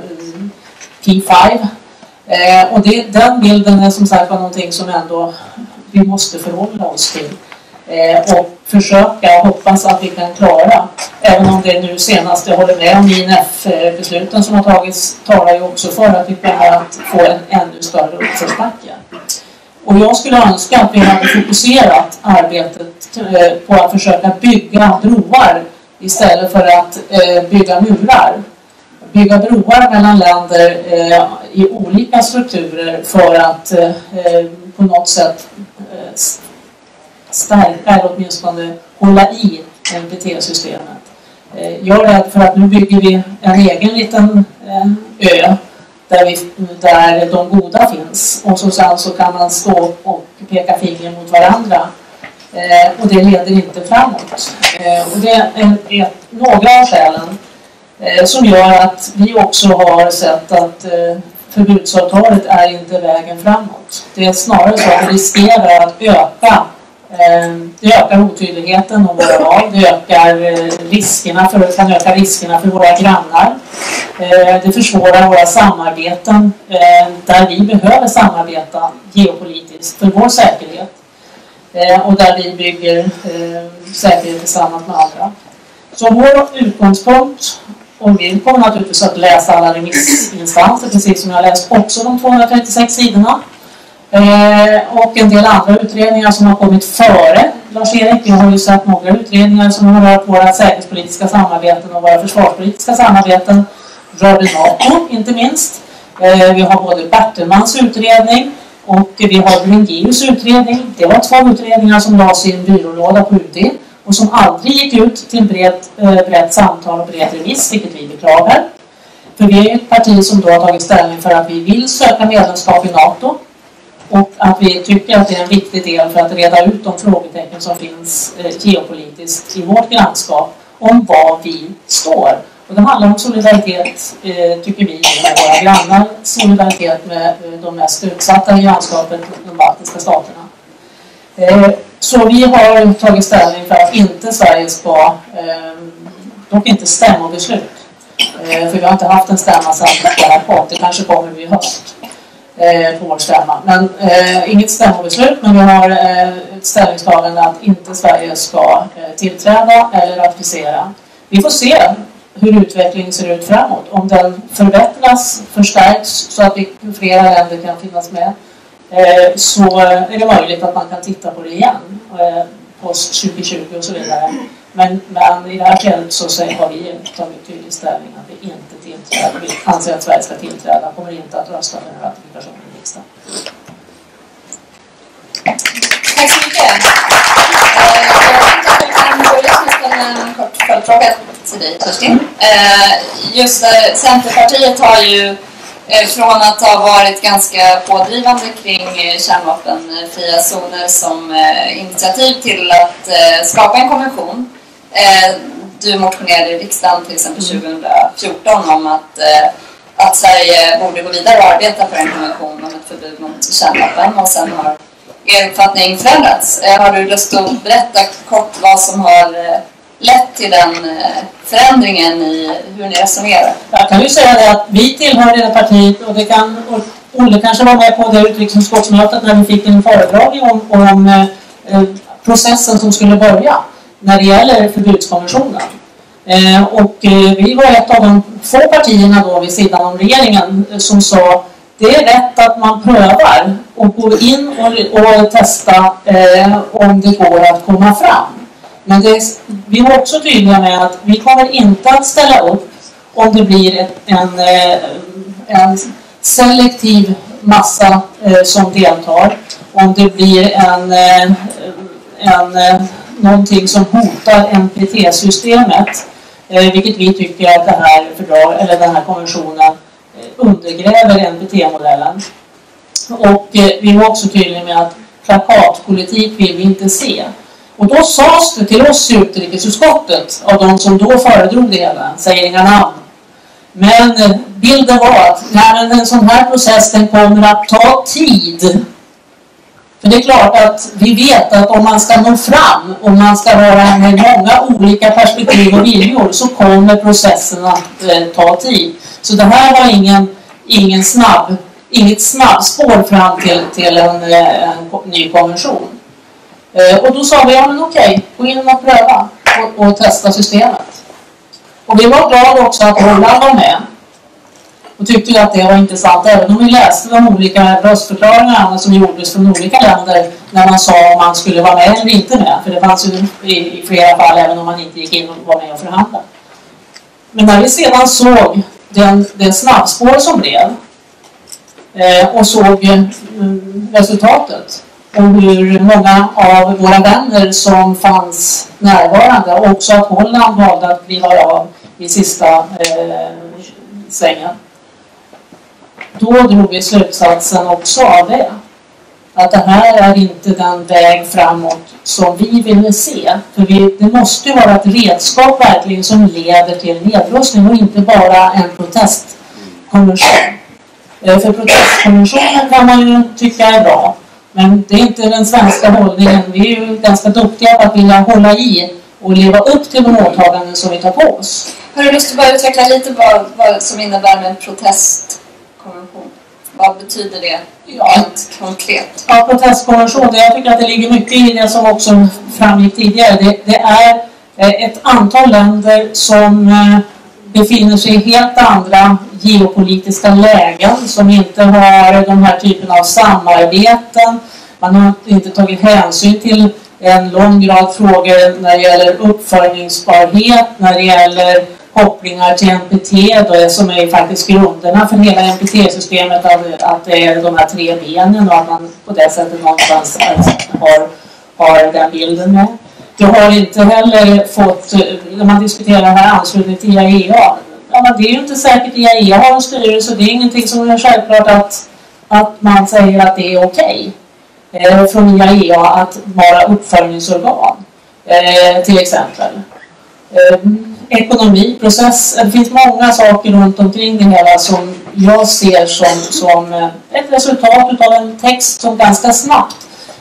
P5. Och den bilden är som sagt någonting som ändå vi måste förhålla oss till. Och försöka hoppas att vi kan klara. Även om det nu senast, jag håller med om INF-besluten som har tagits, talar ju också för att vi kommer att få en ännu större uppförsbacke. Och jag skulle önska att vi hade fokuserat arbetet på att försöka bygga broar istället för att bygga murar. Bygga broar mellan länder i olika strukturer för att på något sätt stärka eller åtminstone hålla i NPT-systemet. Jag är rädd för att nu bygger vi en egen liten ö där de goda finns och sen så kan man stå och peka finger mot varandra och det leder inte framåt. Och det är några av skälen som gör att vi också har sett att förbudsavtalet är inte vägen framåt. Det är snarare så att det riskerar att det ökar otydligheten om våra val, det ökar kan öka riskerna för våra grannar. Det försvårar våra samarbeten där vi behöver samarbeta geopolitiskt för vår säkerhet och där vi bygger säkerhet tillsammans med andra. Så vår utgångspunkt, och vi kommer naturligtvis att läsa alla remissinstanser precis som jag läst också de 236 sidorna. Och en del andra utredningar som har kommit före Lars-Erik. Vi har ju sett några utredningar som har rört våra säkerhetspolitiska samarbeten och våra försvarspolitiska samarbeten. Rörde NATO inte minst. Vi har både Bertelmans utredning och vi har Bringeus utredning. Det var 2 utredningar som lades i en byrålåda på UD och som aldrig gick ut till brett samtal och bred remiss, vilket vi beklagar. För vi är ett parti som då har tagit ställning för att vi vill söka medlemskap i NATO. Och att vi tycker att det är en viktig del för att reda ut de frågetecken som finns geopolitiskt i vårt grannskap om var vi står Och det handlar om solidaritet, tycker vi, med våra grannar, solidaritet med de mest utsatta i grannskapet, de baltiska staterna. Så vi har tagit ställning för att inte Sverige ska, dock inte stämmobeslut. För vi har inte haft en stämma sedan det kanske kommer i höst på vår stämma. Men inget stämmobeslut, men vi har ett ställningstagande att inte Sverige ska tillträda eller ratificera. Vi får se hur utvecklingen ser ut framåt. Om den förbättras, förstärks så att flera länder kan finnas med, så är det möjligt att man kan titta på det igen post 2020 och så vidare. Men i det här skedet så har vi tagit tydlig ställning att vi inte tillträder. Vi anser att Sverige ska tillträda, kommer inte att rösta för en ratifikation i riksdagen. Tack så mycket. Jag kan börja med en kort följdfråga till dig, Kerstin. Just Centerpartiet har ju från att ha varit ganska pådrivande kring kärnvapenfria zoner som initiativ till att skapa en konvention. Du motionerade i riksdagen till exempel 2014 om att Sverige borde gå vidare och arbeta för en konvention om ett förbud mot kärnvapen, och sen har er uppfattning förändrats. Har du lust att berätta kort vad som har lett till den förändringen i hur ni resonerar? Jag kan ju säga det att vi tillhör det partiet, och Olle kanske var med på det utrikesutskottsmötet när vi fick en föredragning om processen som skulle börja när det gäller förbudskonventionen. Och vi var ett av de få partierna då vid sidan om regeringen som sa det är rätt att man prövar och går in och testar om det går att komma fram. Men vi var också tydliga med att vi kommer inte att ställa upp om det blir en selektiv massa som deltar, om det blir någonting som hotar NPT-systemet, vilket vi tycker att den här konventionen undergräver NPT-modellen. Och vi var också tydliga med att plakatpolitik vill vi inte se. Och då sades det till oss i utrikesutskottet av de som då föredrog det hela, säger inga namn. Men bilden var att när en sån här process den kommer att ta tid. För det är klart att vi vet att om man ska nå fram, om man ska vara med många olika perspektiv och viljor, så kommer processen att ta tid. Så det här var inget snabbspår fram till en ny konvention. Och då sa vi, ja men okej, gå in och pröva och testa systemet. Och vi var glada också att Holland var med och tyckte att det var intressant, även om vi läste de olika röstförklaringarna som gjordes från olika länder när man sa om man skulle vara med eller inte med. För det fanns ju i flera fall även om man inte gick in och var med och förhandlade. Men när vi sedan såg det snabbspår som blev och såg resultatet och hur många av våra vänner som fanns närvarande, och också att Holland valde att kliva av i sista svängen. Då drog vi slutsatsen också av det. Att det här är inte den väg framåt som vi ville se. För det måste ju vara ett redskap verkligen som leder till nedrustning och inte bara en protestkonvention. För protestkonventionen kan man ju tycka är bra. Men det är inte den svenska hållningen. Vi är ju ganska duktiga på att vilja hålla i och leva upp till de åtaganden som vi tar på oss. Har du lust att bara utveckla lite vad som innebär med en protestkonvention? Vad betyder det rent konkret? Ja, protestkonvention, jag tycker att det ligger mycket i det som också framgick tidigare. Det är ett antal länder som befinner sig i helt andra geopolitiska lägen, som inte har de här typen av samarbeten. Man har inte tagit hänsyn till en lång rad frågor när det gäller uppföljningsbarhet, när det gäller kopplingar till NPT, då som är faktiskt grunderna för hela NPT-systemet, att det är de här 3 benen och att man på det sättet någonstans har den bilden med. Du har inte heller fått, när man diskuterar här anslutning till IAEA, ja, men det är ju inte säkert IAEA har en styrelse, det är ingenting som är självklart att man säger att det är okej från IAEA att vara uppföljningsorgan till exempel. ekonomi, process. Det finns många saker runt omkring det hela som jag ser som ett resultat av en text som ganska snabbt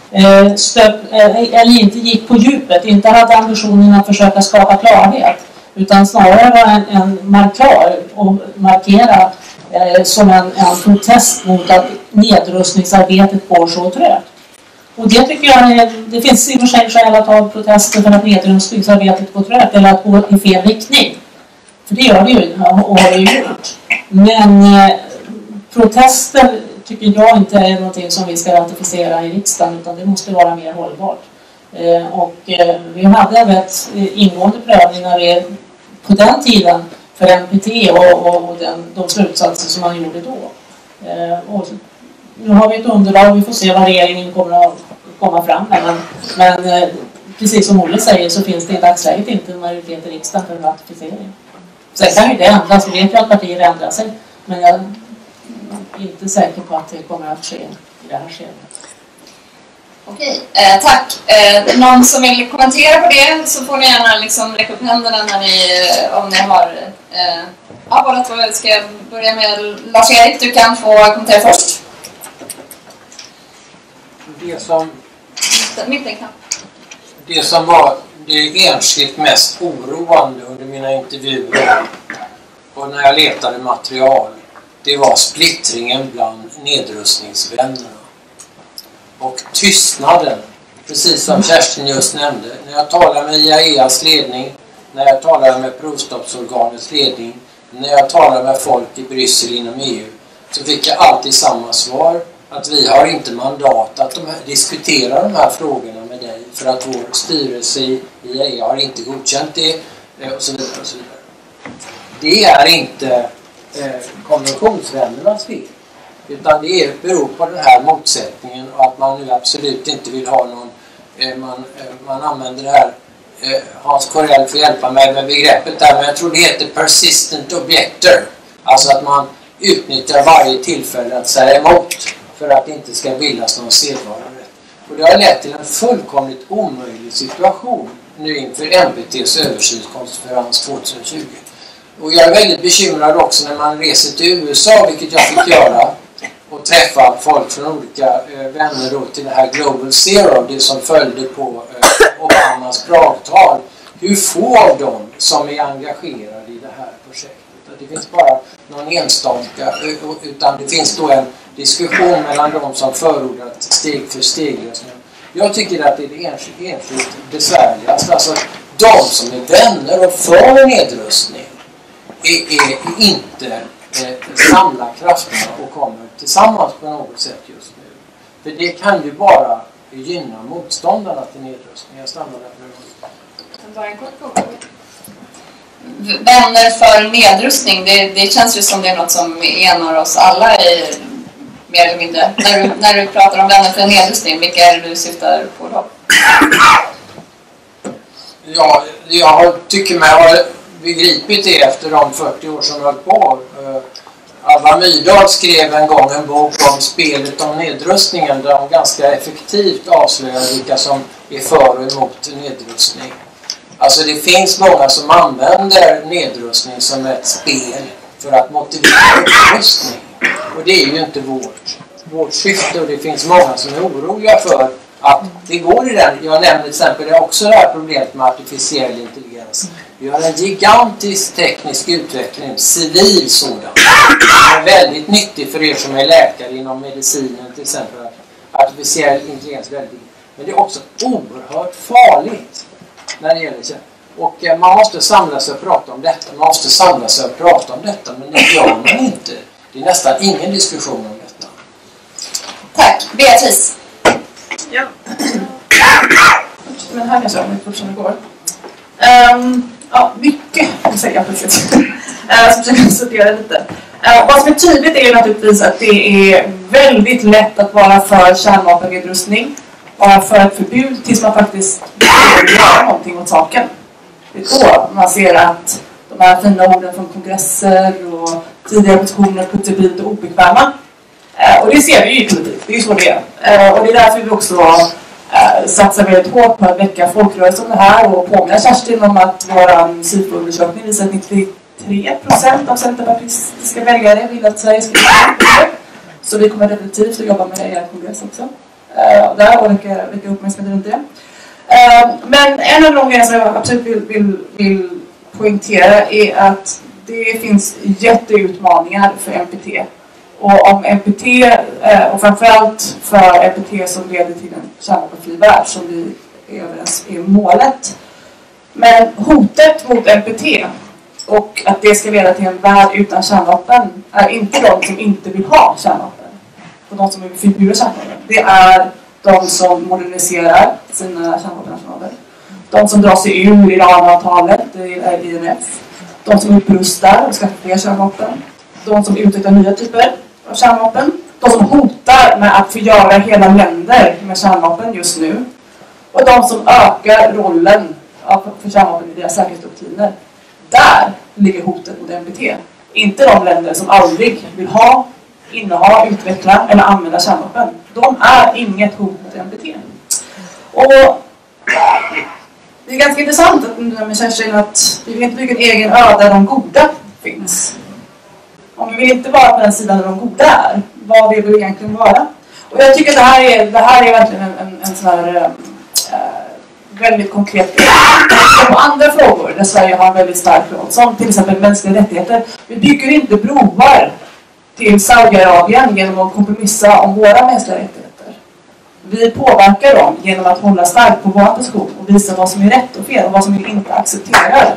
eller inte gick på djupet, inte hade ambitionen att försöka skapa klarhet, utan snarare var en markör och markera som en protest mot att nedrustningsarbetet går så trögt. Och det tycker jag det finns i och för sig skäl att ha protester för att nedrustningsarbetet går trögt eller att gå i fel riktning. För det gör det ju och har det ju gjort. Men protester tycker jag inte är någonting som vi ska ratificera i riksdagen, utan det måste vara mer hållbart. Och vi hade en rätt ingående prövning när vi på den tiden för NPT och de slutsatser som man gjorde då. Och nu har vi ett underlag, vi får se vad regeringen kommer att komma fram med. Men precis som Olle säger så finns det i dagsläget inte en majoritet i riksdagen för ratificering. Sen kan ju det ändras, vi vet ju att partier ändrar sig. Men jag är inte säker på att det kommer att ske i det här skedet. Okej, tack. Någon som vill kommentera på det så får ni gärna liksom räcka upp händerna när ni, om ni har... Ja, båda två. Ska jag börja med Lars-Erik? Du kan få kommentera först. Det som var det enskilt mest oroande under mina intervjuer och när jag letade material, det var splittringen bland nedrustningsvännerna. Och tystnaden, precis som Kerstin just nämnde. När jag talar med IAEAs ledning, när jag talar med provstoppsorganets ledning, när jag talar med folk i Bryssel inom EU, så fick jag alltid samma svar. Att vi har inte mandat att diskutera de här frågorna med dig för att vår styrelse i IAEA har inte godkänt det och så vidare och så vidare. Det är inte konventionsvännernas fel, utan det beror på den här motsättningen och att man nu absolut inte vill ha någon, man använder det här, Hans Corell får hjälpa mig med begreppet där, men jag tror det heter persistent objector, alltså att man utnyttjar varje tillfälle att säga emot för att det inte ska bildas någon sedvanerätt. Och det har lett till en fullkomligt omöjlig situation nu inför NPT:s översynskonferens 2020. Och jag är väldigt bekymrad också när man reser till USA, vilket jag fick göra, och träffa folk från olika vänner då till det här Global Zero, det som följde på Obamas Pragtal. Hur få av dem som är engagerade i det här projektet? Det finns bara någon enstaka, utan det finns då en diskussion mellan de som förordar steg för steglösning. Jag tycker att det är det enskilt besvärligaste. Alltså de som är vänner och för nedrustning är inte samlar krafterna och kommer tillsammans på något sätt just nu. För det kan ju bara gynna motståndarna till nedrustning. Jag stannar där för en Bara en kort fråga. Vänner för nedrustning, det känns ju som det är något som enar oss alla i, mer eller mindre. När du pratar om vänner för nedrustning, vilka är det du syftar på då? Ja, jag tycker mig ha begripit det efter de 40 år som höll på. Alva Myrdal skrev en gång en bok om spelet om nedrustningen där de ganska effektivt avslöjar vilka som är för och emot nedrustning. Alltså det finns många som använder nedrustning som ett spel för att motivera upprustning. Och det är ju inte vårt syfte, och det finns många som är oroliga för att det går i den. Jag nämnde till exempel också det här problemet med artificiell intelligens. Vi har en gigantisk teknisk utveckling, civil sådan. Den är väldigt nyttig för er som är läkare inom medicinen till exempel. Artificiell intelligens är väldigt. Men det är också oerhört farligt när det gäller det. Och man måste samla sig och prata om detta. Men det gör man inte. Det är nästan ingen diskussion om detta. Tack. Beatrice. Ja. Men här kan jag säga mycket som det går. Ja, mycket säger jag plötsligt. Jag ska försöka sortera lite. Vad som är tydligt är ju naturligtvis att det är väldigt lätt att vara för kärnvapennedrustning. Vara för ett förbud tills man faktiskt vill göra någonting åt saken. Det är då man ser att de här fina orden från kongresser och tidigare positioner plötsligt blir lite obekväma. Och det ser vi ju i politik. Det är ju så det är. Och det är därför vi också satsar väldigt hårt på att väcka folkrörelsen om det här och påminna Kerstin om att vår SIFO-undersökning visar att 93% av centerpartistiska väljare vill att Sverige ska bli. Så vi kommer definitivt att jobba med det i er kongress också. Där och väcka uppmärksamhet runt det. Men en av de grejer som jag absolut vill poängtera är att det finns jätteutmaningar för NPT. Och om NPT, och framförallt för NPT som leder till en kärnvapenfri värld som vi är överens är målet. Men hotet mot NPT och att det ska leda till en värld utan kärnvapen är inte de som inte vill ha kärnvapen. Och de som vill förbjuda kärnvapen. Det är de som moderniserar sina kärnvapenarsenaler. De som drar sig ur Iran-avtalet, det är INF. De som upprustar och skaffar fler kärnvapen. De som utvecklar nya typer av kärnvapen. De som hotar med att förgöra hela länder med kärnvapen just nu. Och de som ökar rollen för kärnvapen i deras säkerhetsdoktriner. Där ligger hotet mot NPT. Inte de länder som aldrig vill ha, inneha, utveckla eller använda kärnvapen. De är inget hot mot NPT. Och det är ganska intressant med Kerstin att vi vill inte bygga en egen ö där de goda finns. Om vi vill inte vara på den sidan där de goda är, vad vill vi egentligen vara? Och jag tycker att det här är verkligen en sån här väldigt konkret grej. På andra frågor där Sverige har en väldigt stark roll, som till exempel mänskliga rättigheter. Vi bygger inte broar till Saudiarabien genom att kompromissa om våra mänskliga rättigheter. Vi påverkar dem genom att hålla starkt på vår position och visa vad som är rätt och fel och vad som vi inte accepterar.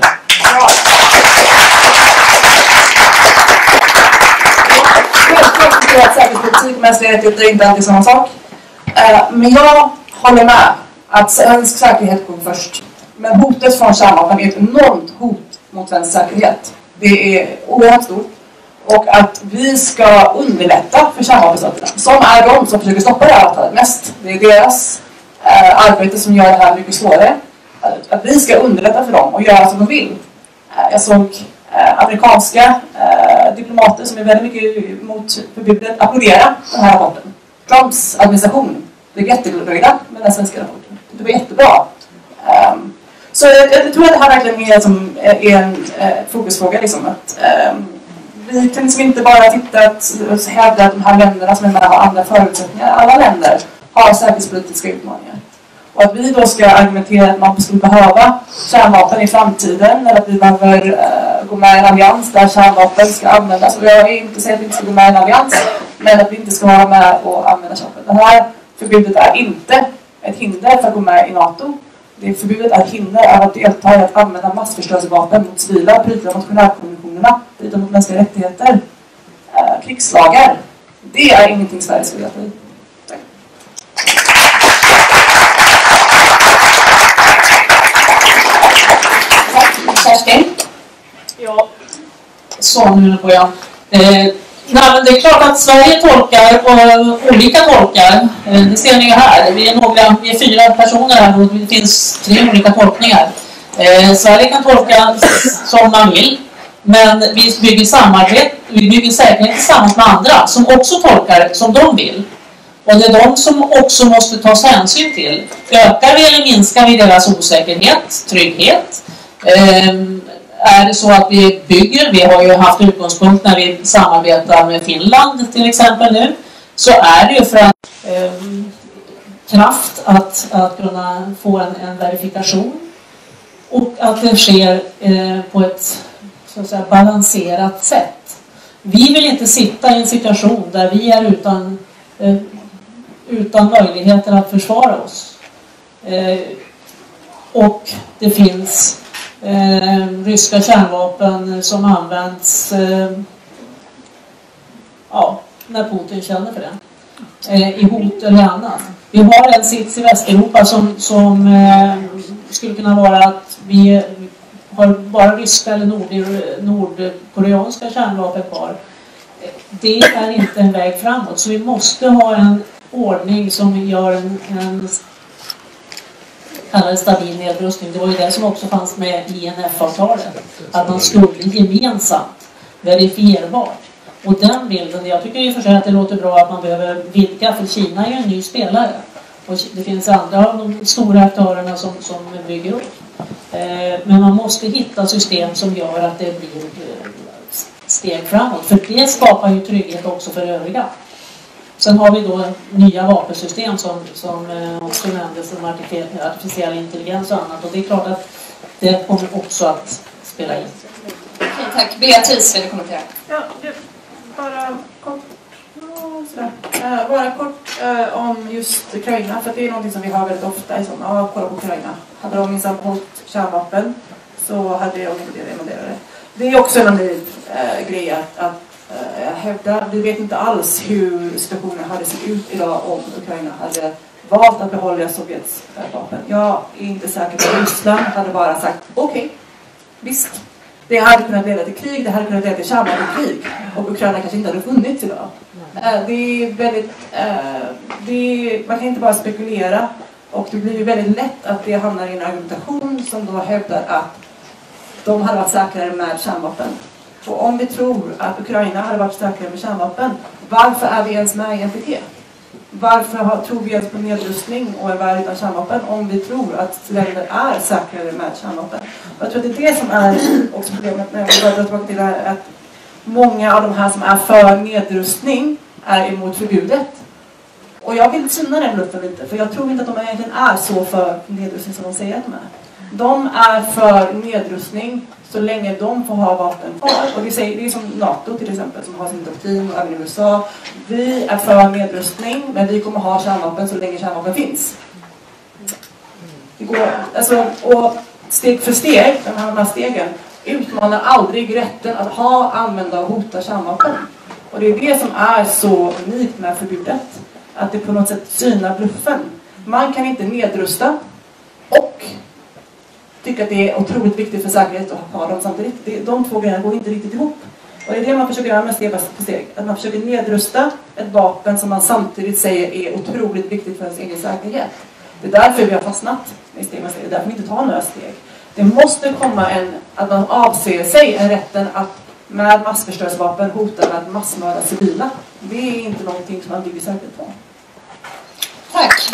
Säkerhetspolitik och mänskliga rättigheter är inte alltid samma sak. Men jag håller med att svensk säkerhet går först. Men hotet från kärnvapen är ett enormt hot mot svensk säkerhet. Det är oerhört stort. Och att vi ska underlätta för kärnvapenstaterna, som är de som försöker stoppa det här avtalet mest. Det är deras arbete som gör det här mycket svårare. Att vi ska underlätta för dem och göra som de vill. Jag såg amerikanska diplomater som är väldigt mycket emot förbudet applådera den här rapporten. Trumps administration blev jättenöjda med den svenska rapporten. Det var jättebra. Så jag tror att det här verkligen är en fokusfråga. Liksom, att, vi kan liksom inte bara titta och hävda att de här länderna som är med har andra förutsättningar. Alla länder har säkerhetspolitiska utmaningar. Och att vi då ska argumentera att man skulle behöva kärnvapen i framtiden eller att vi behöver gå med i en allians där kärnvapen ska användas. Och jag är inte säger att vi inte ska gå med i en allians, men att vi inte ska vara med och använda kärnvapen. Det här förbudet är inte ett hinder för att gå med i NATO. Det förbudet är ett hinder av att delta i att använda massförstörelsevapen mot civila, bryta mot Genèvekonventionerna, bryta mot mänskliga rättigheter, krigslagar. Det är ingenting Sverige ska delta i. Kerstin? Ja, så nu på jag. Nej, det är klart att Sverige tolkar och olika tolkar. Det ser ni ju här. Vi är 4 personer här och det finns 3 olika tolkningar. Sverige kan tolka som man vill, men vi bygger samarbete, vi bygger säkerhet tillsammans med andra som också tolkar som de vill. Och det är de som också måste tas hänsyn till. Ökar vi eller minskar vi deras osäkerhet, trygghet? Är det så att vi bygger, vi har ju haft utgångspunkt när vi samarbetar med Finland till exempel nu, så är det ju för att kraft att kunna få en verifikation och att det sker på ett så att säga balanserat sätt. Vi vill inte sitta i en situation där vi är utan möjligheter att försvara oss. Och det finns ryska kärnvapen som används när Putin känner för det. I hot eller annat. Vi har en sits i Västeuropa som skulle kunna vara att vi har bara ryska eller nordkoreanska kärnvapen kvar. Det är inte en väg framåt. Så vi måste ha en ordning som gör en kallade stabil nedrustning. Det var ju det som också fanns med i INF-avtalet. Att man skulle gemensamt verifierbart. Och den bilden, jag tycker i och för sig att det låter bra att man behöver vidga, för Kina är ju en ny spelare. Och det finns andra av de stora aktörerna som bygger upp. Men man måste hitta system som gör att det blir steg framåt. För det skapar ju trygghet också för övriga. Sen har vi då nya vapensystem som också nämndes, som artificiell intelligens och annat. Och det är klart att det kommer också att spela in. Okej, tack. Beatrice vill du kommentera? Ja, bara kort om just Ukraina, för det är något som vi har väldigt ofta i sådana, kolla på Ukraina. Hade de minsann hållit kärnvapen så hade jag invaderat det. Det är också en ny grej att hävda. Vi vet inte alls hur situationen hade sett ut idag om Ukraina hade valt att behålla Sovjets vapen. Jag är inte säker på att Ryssland hade bara sagt okej, visst. Det hade kunnat leda till krig, det hade kunnat leda till kärnvapenkrig. Och Ukraina kanske inte hade funnits idag. Det är väldigt... man kan inte bara spekulera. Och det blir ju väldigt lätt att det hamnar i en argumentation som då hävdar att de hade varit säkrare med kärnvapen. Och om vi tror att Ukraina hade varit säkrare med kärnvapen, varför är vi ens med i NPT? Varför tror vi ens på nedrustning och en värld utan kärnvapen om vi tror att länder är säkrare med kärnvapen? Och jag tror att det är det som är också problemet när vi börjar tillbaka till att många av de här som är för nedrustning är emot förbudet. Och jag vill syna den luffen lite, för jag tror inte att de egentligen är så för nedrustning som de säger att de är. De är för nedrustning så länge de får ha vapen kvar. Och det är som NATO till exempel som har sin doktrin, och även USA. Vi är för nedrustning, men vi kommer ha kärnvapen så länge kärnvapen finns. Det går, alltså, och steg för steg, de här stegen, utmanar aldrig rätten att använda och hota kärnvapen. Och det är det som är så unikt med förbudet. Att det på något sätt synar bluffen. Man kan inte nedrusta och tycka att det är otroligt viktigt för säkerhet att ha dem samtidigt. De två grejerna går inte riktigt ihop. Och det är det man försöker göra med steg på steg. Att man försöker nedrusta ett vapen som man samtidigt säger är otroligt viktigt för ens egen säkerhet. Det är därför vi har fastnat med steg. Det är därför vi inte tar några steg. Det måste komma att man avser sig en rätten att med massförstörelsevapen hota med att massmörda civila. Det är inte någonting som man bygger säkerhet på. Tack.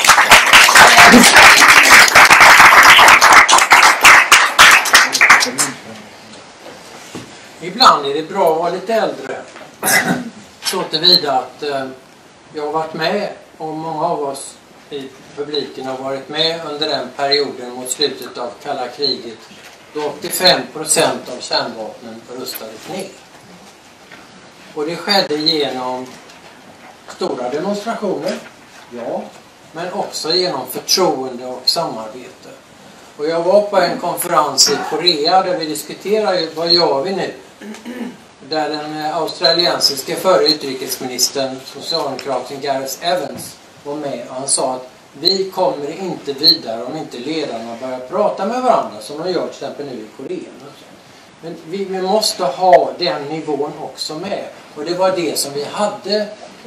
Ibland är det bra att vara lite äldre. Så tillvida att jag har varit med, och många av oss i publiken har varit med under den perioden mot slutet av kalla kriget, då 85% av kärnvapnen rustades ner. Och det skedde genom stora demonstrationer, ja, men också genom förtroende och samarbete. Och jag var på en konferens i Korea där vi diskuterade vad gör vi nu? Där den australiensiska förre utrikesministern, socialdemokraten Gareth Evans, var med, och han sa att vi kommer inte vidare om inte ledarna börjar prata med varandra som de gör till exempel nu i Korea. Men vi måste ha den nivån också med. Och det var det som vi hade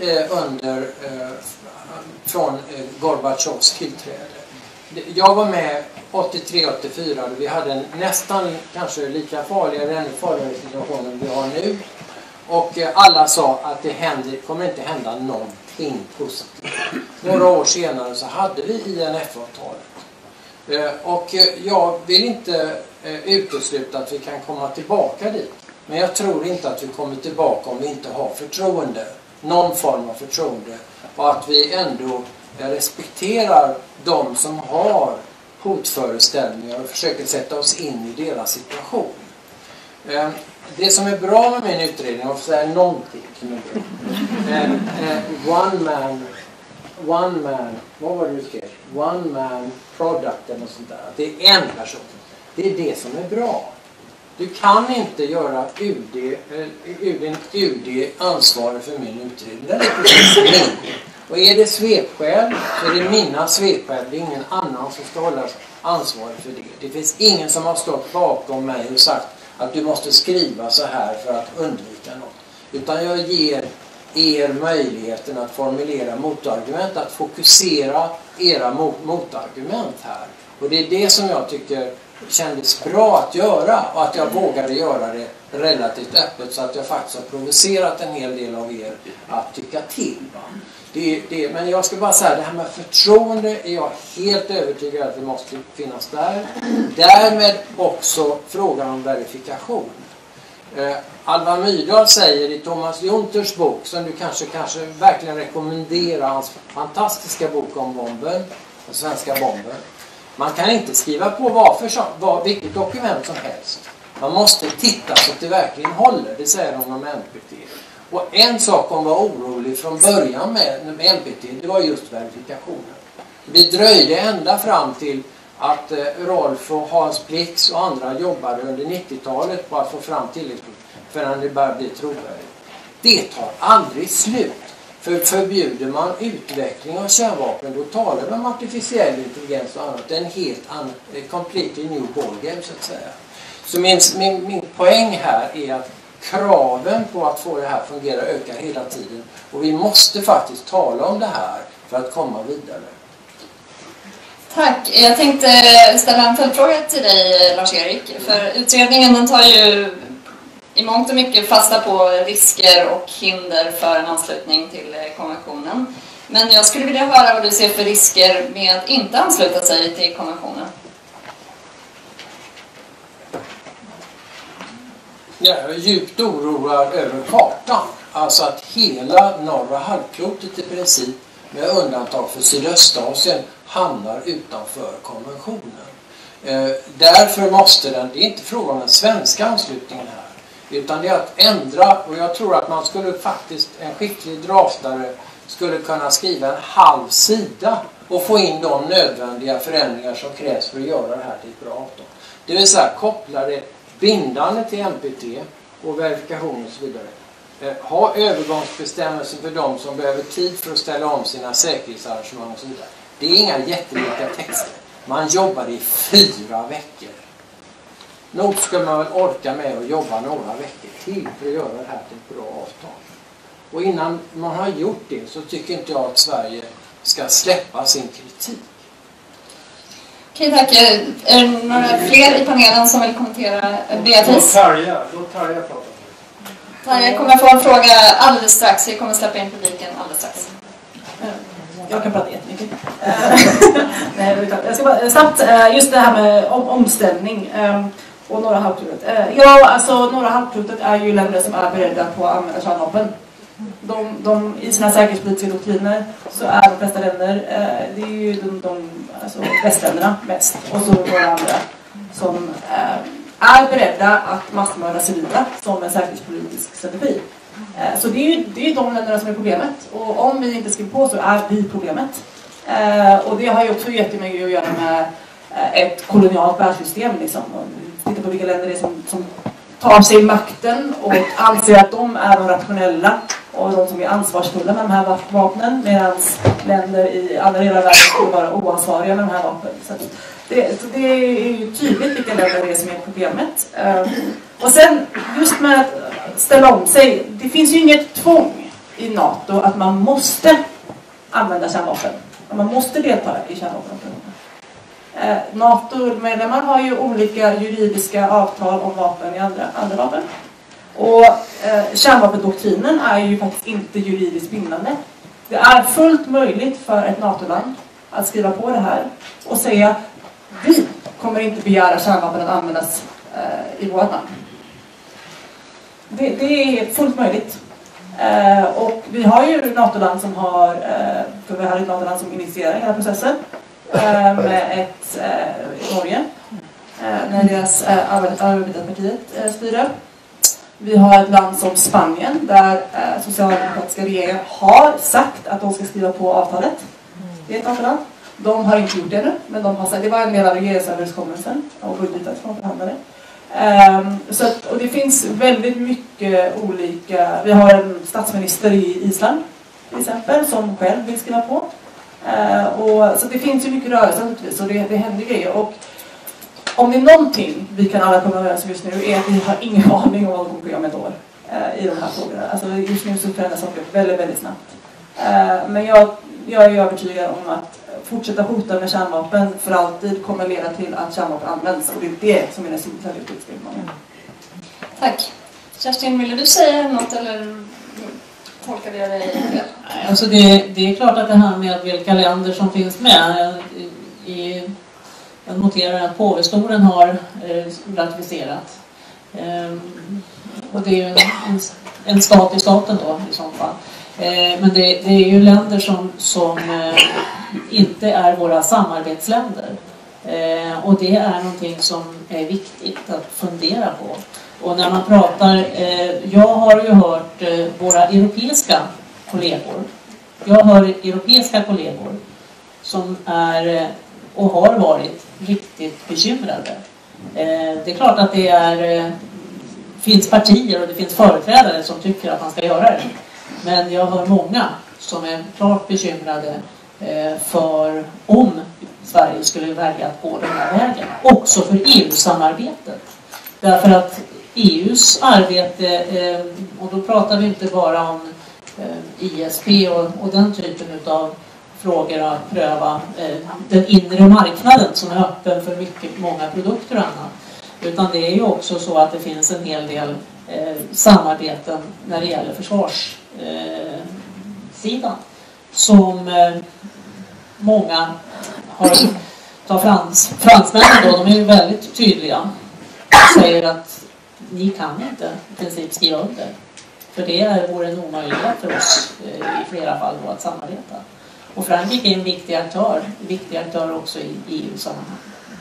från Gorbatjovs tillträde. Jag var med 83-84 då vi hade en nästan kanske lika farlig eller ännu farligare situation än vi har nu. Och alla sa att det kommer inte hända någonting positivt. Några år senare så hade vi INF-avtalet. Och jag vill inte utesluta att vi kan komma tillbaka dit. Men jag tror inte att vi kommer tillbaka om vi inte har förtroende. Någon form av förtroende. Och att vi ändå respekterar de som har hotföreställningar och försöker sätta oss in i deras situation. Det som är bra med min utredning, och säga någonting som är bra. One man, vad var det du skrev? One man product eller något sånt där. Det är en person. Det är det som är bra. Du kan inte göra UD ansvarig för min utredning. Det är precis min. Och är det svepskäl så är det mina svepskäl. Det är ingen annan som ska hållas ansvarig för det. Det finns ingen som har stått bakom mig och sagt att du måste skriva så här för att undvika något. Utan jag ger er möjligheten att formulera motargument, att fokusera era motargument här. Och det är det som jag tycker kändes bra att göra, och att jag vågade göra det relativt öppet så att jag faktiskt har provocerat en hel del av er att tycka till. Va? Men jag ska bara säga, det här med förtroende är jag helt övertygad att det måste finnas där. Därmed också frågan om verifikation. Alva Myrdal säger i Thomas Junters bok, som du kanske verkligen rekommenderar, hans fantastiska bok om bomben, den svenska bomben. Man kan inte skriva på vilket dokument som helst. Man måste titta så att det verkligen håller, det säger de om NPT. Och en sak hon var orolig från början med NPT, det var just verifikationen. Det dröjde ända fram till att Rolf och Hans Blix och andra jobbade under 90-talet på att få fram tillräckligt förrän det började bli trovärdigt. Det tar aldrig slut. För förbjuder man utveckling av kärnvapen, då talar man om artificiell intelligens och annat. Det är en helt annan, completely new ballgame så att säga. Så min poäng här är att kraven på att få det här fungera ökar hela tiden. Och vi måste faktiskt tala om det här för att komma vidare. Tack. Jag tänkte ställa en följdfråga till dig, Lars-Erik. För utredningen den tar ju i mångt och mycket fasta på risker och hinder för en anslutning till konventionen. Men jag skulle vilja höra vad du ser för risker med att inte ansluta sig till konventionen. Jag är djupt oroad över kartan. Alltså att hela norra halvklotet i princip, med undantag för Sydöstasien, hamnar utanför konventionen. Därför måste det är inte fråga om den svenska anslutningen här. Utan det är att ändra, och jag tror att man skulle faktiskt, en skicklig draftare skulle kunna skriva en halv sida och få in de nödvändiga förändringar som krävs för att göra det här till ett bra avtal. Det vill säga koppla det bindande till NPT och verifikation och så vidare. Ha övergångsbestämmelser för de som behöver tid för att ställa om sina säkerhetsarrangemang och så vidare. Det är inga jättelika texter. Man jobbar i 4 veckor. Nog ska man väl orka med att jobba några veckor till för att göra det här till ett bra avtal. Och innan man har gjort det så tycker inte jag att Sverige ska släppa sin kritik. Okej, tack. Är det några fler i panelen som vill kommentera? Beatrice? Låt Tarja prata. Tarja kommer få en fråga alldeles strax. Vi kommer släppa in publiken alldeles strax. Jag kan prata jättemycket. Nej, jag ska bara snabbt, just det här med omställning och norra halvklotet. Ja, alltså norra halvklotet är ju länder som är beredda på att använda kärnvapen. De i sina säkerhetspolitiska doktriner så är de flesta länder, det är ju alltså västländerna mest och så några andra som är beredda att massmörda civila som en säkerhetspolitisk strategi. Så det är ju de länderna som är problemet. Och om vi inte skriver på så är vi problemet. Och det har ju också jättemycket att göra med ett kolonialt världssystem. Liksom. Titta på vilka länder det är som tar sig makten och anser att de är de rationella och de som är ansvarsfulla med de här vapnen, medan länder i andra delar av världen skulle vara oansvariga med de här vapnen. Så det är ju tydligt vilka länder det är som är problemet. Och sen just med att ställa om sig, det finns ju inget tvång i NATO att man måste använda kärnvapen. Man måste delta i kärnvapenoperationer. NATO-medlemmar har ju olika juridiska avtal om vapen i andra vapen. Och kärnvapendoktrinen är ju faktiskt inte juridiskt bindande. Det är fullt möjligt för ett NATO-land att skriva på det här och säga vi kommer inte begära kärnvapen att användas i vårt land. Det är fullt möjligt. Och vi har ju NATO-land som har, för vi har ett NATO-land som initierar hela processen med ett Norge när deras arbetarpartiet styrde. Vi har ett land som Spanien där socialdemokratiska regeringen har sagt att de ska skriva på avtalet. Det är ett NATO-land. De har inte gjort det nu, men de har sagt, det var en del av regeringsöverenskommelsen och budgetet som förhandlade. Och det finns väldigt mycket olika. Vi har en statsminister i Island till exempel som själv vill skriva på. Så det finns ju mycket rörelse naturligtvis och det händer grejer. Och om det är någonting vi kan alla komma överens om just nu är att vi har ingen aning om vad som kommer ske om ett år i de här frågorna. Alltså just nu så förändras saker väldigt, väldigt snabbt. Men jag är övertygad om att fortsätta hota med kärnvapen för alltid kommer leda till att kärnvapen används. Och det är det som är den säkerhetspolitiska utmaningen. Tack. Kerstin, ville du säga något eller? tolkade jag dig fel? Alltså det är klart att det här med vilka länder som finns med. Jag noterar att påvestolen har ratificerat. Och det är ju en stat i staten då i så fall. Men det är ju länder som inte är våra samarbetsländer. Och det är någonting som är viktigt att fundera på. Och när man pratar, jag har ju hört våra europeiska kollegor. Jag hör europeiska kollegor som är och har varit riktigt bekymrade. Det är klart att det finns partier och det finns företrädare som tycker att man ska göra det. Men jag hör många som är klart bekymrade för om Sverige skulle välja att gå den här vägen. Också för EU-samarbetet. Därför att EUs arbete, och då pratar vi inte bara om ISP och den typen av frågor att pröva den inre marknaden som är öppen för många produkter och annat. Utan det är ju också så att det finns en hel del samarbeten när det gäller försvarssidan som många fransmännen då, de är ju väldigt tydliga och säger att ni kan inte i princip skriva under. För det vore en omöjlighet för oss i flera fall då att samarbeta. Och Frankrike är en viktig aktör också i EU-sammanhang.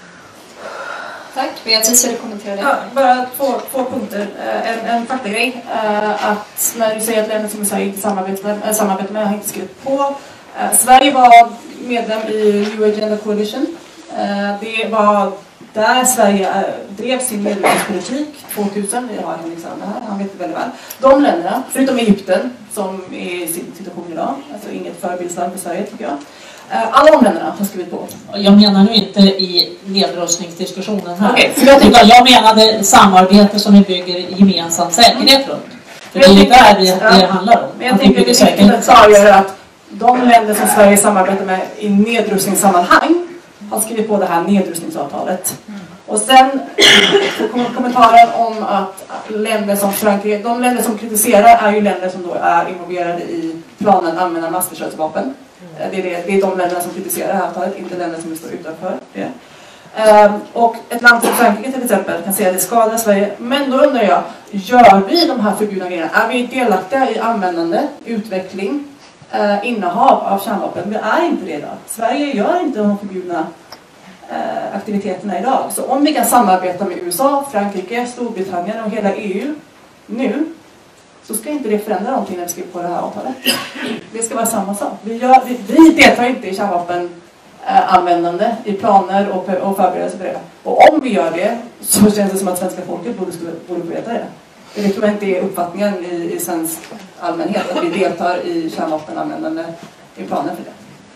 Tack. Beatrice, vill du kommentera det? Ja, bara två punkter. En faktagrej. Att när du säger att länder som Sverige inte samarbetar med har inte skrivit på. Sverige var medlem i New Agenda Coalition. Det var där Sverige drev sin medlemspolitik 2000. Jag har Henrik Sander här, han vet det väldigt väl. De länderna, förutom Egypten som är i sin situation idag, alltså inget förebildsland för Sverige tycker jag. Alla de länderna har skrivit på. Jag menar nu inte i nedrustningsdiskussionen här. Okay, jag menade samarbete som vi bygger gemensam säkerhet runt. För det är där det handlar om. Men jag tänker att det är viktigt att klargöra att de länder som Sverige samarbetar med i nedrustningssammanhang har skrivit på det här nedrustningsavtalet. Och sen kommentaren om att länder som Frankrike, de länder som kritiserar är ju länder som då är involverade i planen att använda massförstörelsevapen. Det är de länderna som kritiserar det här avtalet, inte länder som står utanför det. Och ett land som Frankrike till exempel kan säga att det skadar Sverige. Men då undrar jag, gör vi de här förbjudna grejerna? Är vi delaktiga i användande, utveckling, innehav av kärnvapen? Vi är inte det idag. Sverige gör inte de förbjudna aktiviteterna idag. Så om vi kan samarbeta med USA, Frankrike, Storbritannien och hela EU nu, så ska inte det förändra någonting när vi skriver på det här avtalet. Det ska vara samma sak. Vi deltar inte i kärnvapenanvändande i planer och förberedelser för det. Och om vi gör det så känns det som att svenska folket borde få veta det. Det tror jag inte är uppfattningen i svensk allmänhet att vi deltar i kärnvapenanvändande i planer för det.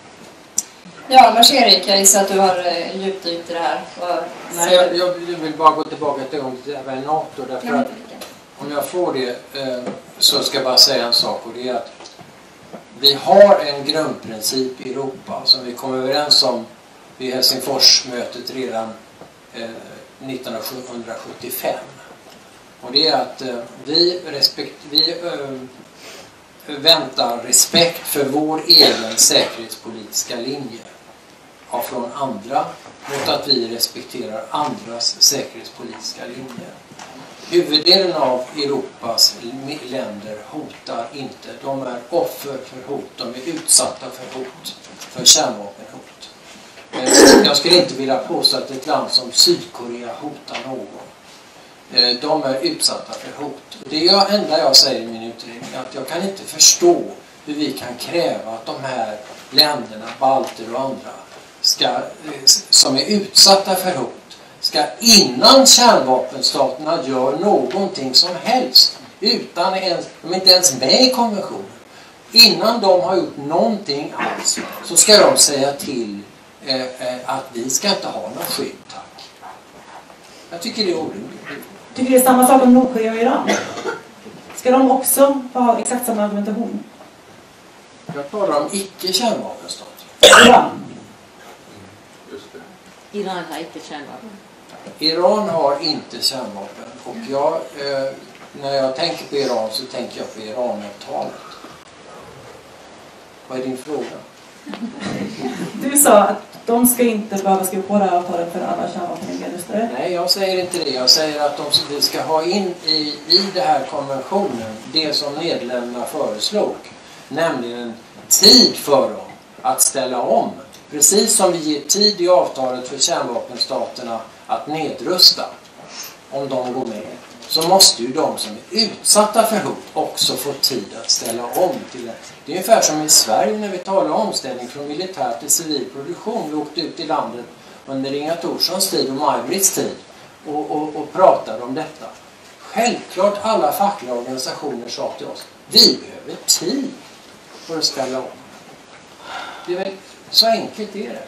Ja, Lars-Erik, jag gissar att du har djupdykt i det här. Nej, jag vill bara gå tillbaka till NATO därför att om jag får det så ska jag bara säga en sak, och det är att vi har en grundprincip i Europa som vi kom överens om vid Helsingforsmötet redan 1975. Och det är att vi väntar respekt för vår egen säkerhetspolitiska linje från andra mot att vi respekterar andras säkerhetspolitiska linje. Huvuddelen av Europas länder hotar inte. De är offer för hot. De är utsatta för hot. För kärnvapenhot. Jag skulle inte vilja påstå att ett land som Sydkorea hotar någon. De är utsatta för hot. Det är enda jag säger i min utredning, att jag kan inte förstå hur vi kan kräva att de här länderna, balter och andra, som är utsatta för hot, ska innan kärnvapenstaterna gör någonting som helst, de är inte ens med i konventionen, innan de har gjort någonting alls, så ska de säga till att vi ska inte ha något skydd, tack. Jag tycker det är orimligt. Tycker det är samma sak om Nordkorea och Iran? Ska de också ha exakt samma argumentation? Jag talar om icke-kärnvapenstater. Iran. Just det. Iran har inte kärnvapen. Iran har inte kärnvapen. Och när jag tänker på Iran så tänker jag på Iranavtalet. Vad är din fråga? Du sa att de ska inte behöva skriva på det här avtalet för alla kärnvapennedrustare. Nej, jag säger inte det. Jag säger att vi ska ha in i det här konventionen det som Nederländerna föreslog. Nämligen tid för dem att ställa om. Precis som vi ger tid i avtalet för kärnvapenstaterna att nedrusta. Om de går med. Så måste ju de som är utsatta för hot också få tid att ställa om till det. Det är ungefär som i Sverige när vi talar om omställning från militär till civil produktion. Vi åkte ut i landet under Inga Thorssons tid och Maj-Britts tid och pratade om detta. Självklart alla fackliga organisationer sa till oss, vi behöver tid för att ställa om. Det är väl så enkelt är det.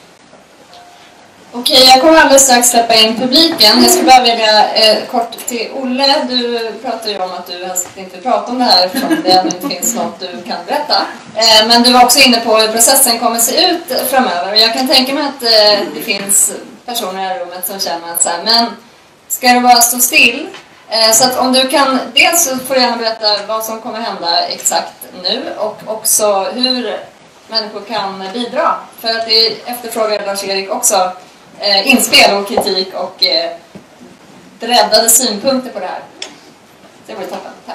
Okej, jag kommer alldeles strax släppa in publiken. Jag ska bara vilja kort till Olle. Du pratar ju om att du helst inte vill prata om det här eftersom det inte finns något du kan berätta. Men du var också inne på hur processen kommer se ut framöver. Och jag kan tänka mig att det finns personer i rummet som känner att så här, men ska det bara stå still? Så att om du kan, dels så får du gärna berätta vad som kommer hända exakt nu och också hur människor kan bidra. För att det efterfrågar Lars-Erik också inspel och kritik och breddade synpunkter på det här. Det var toppen. Tack.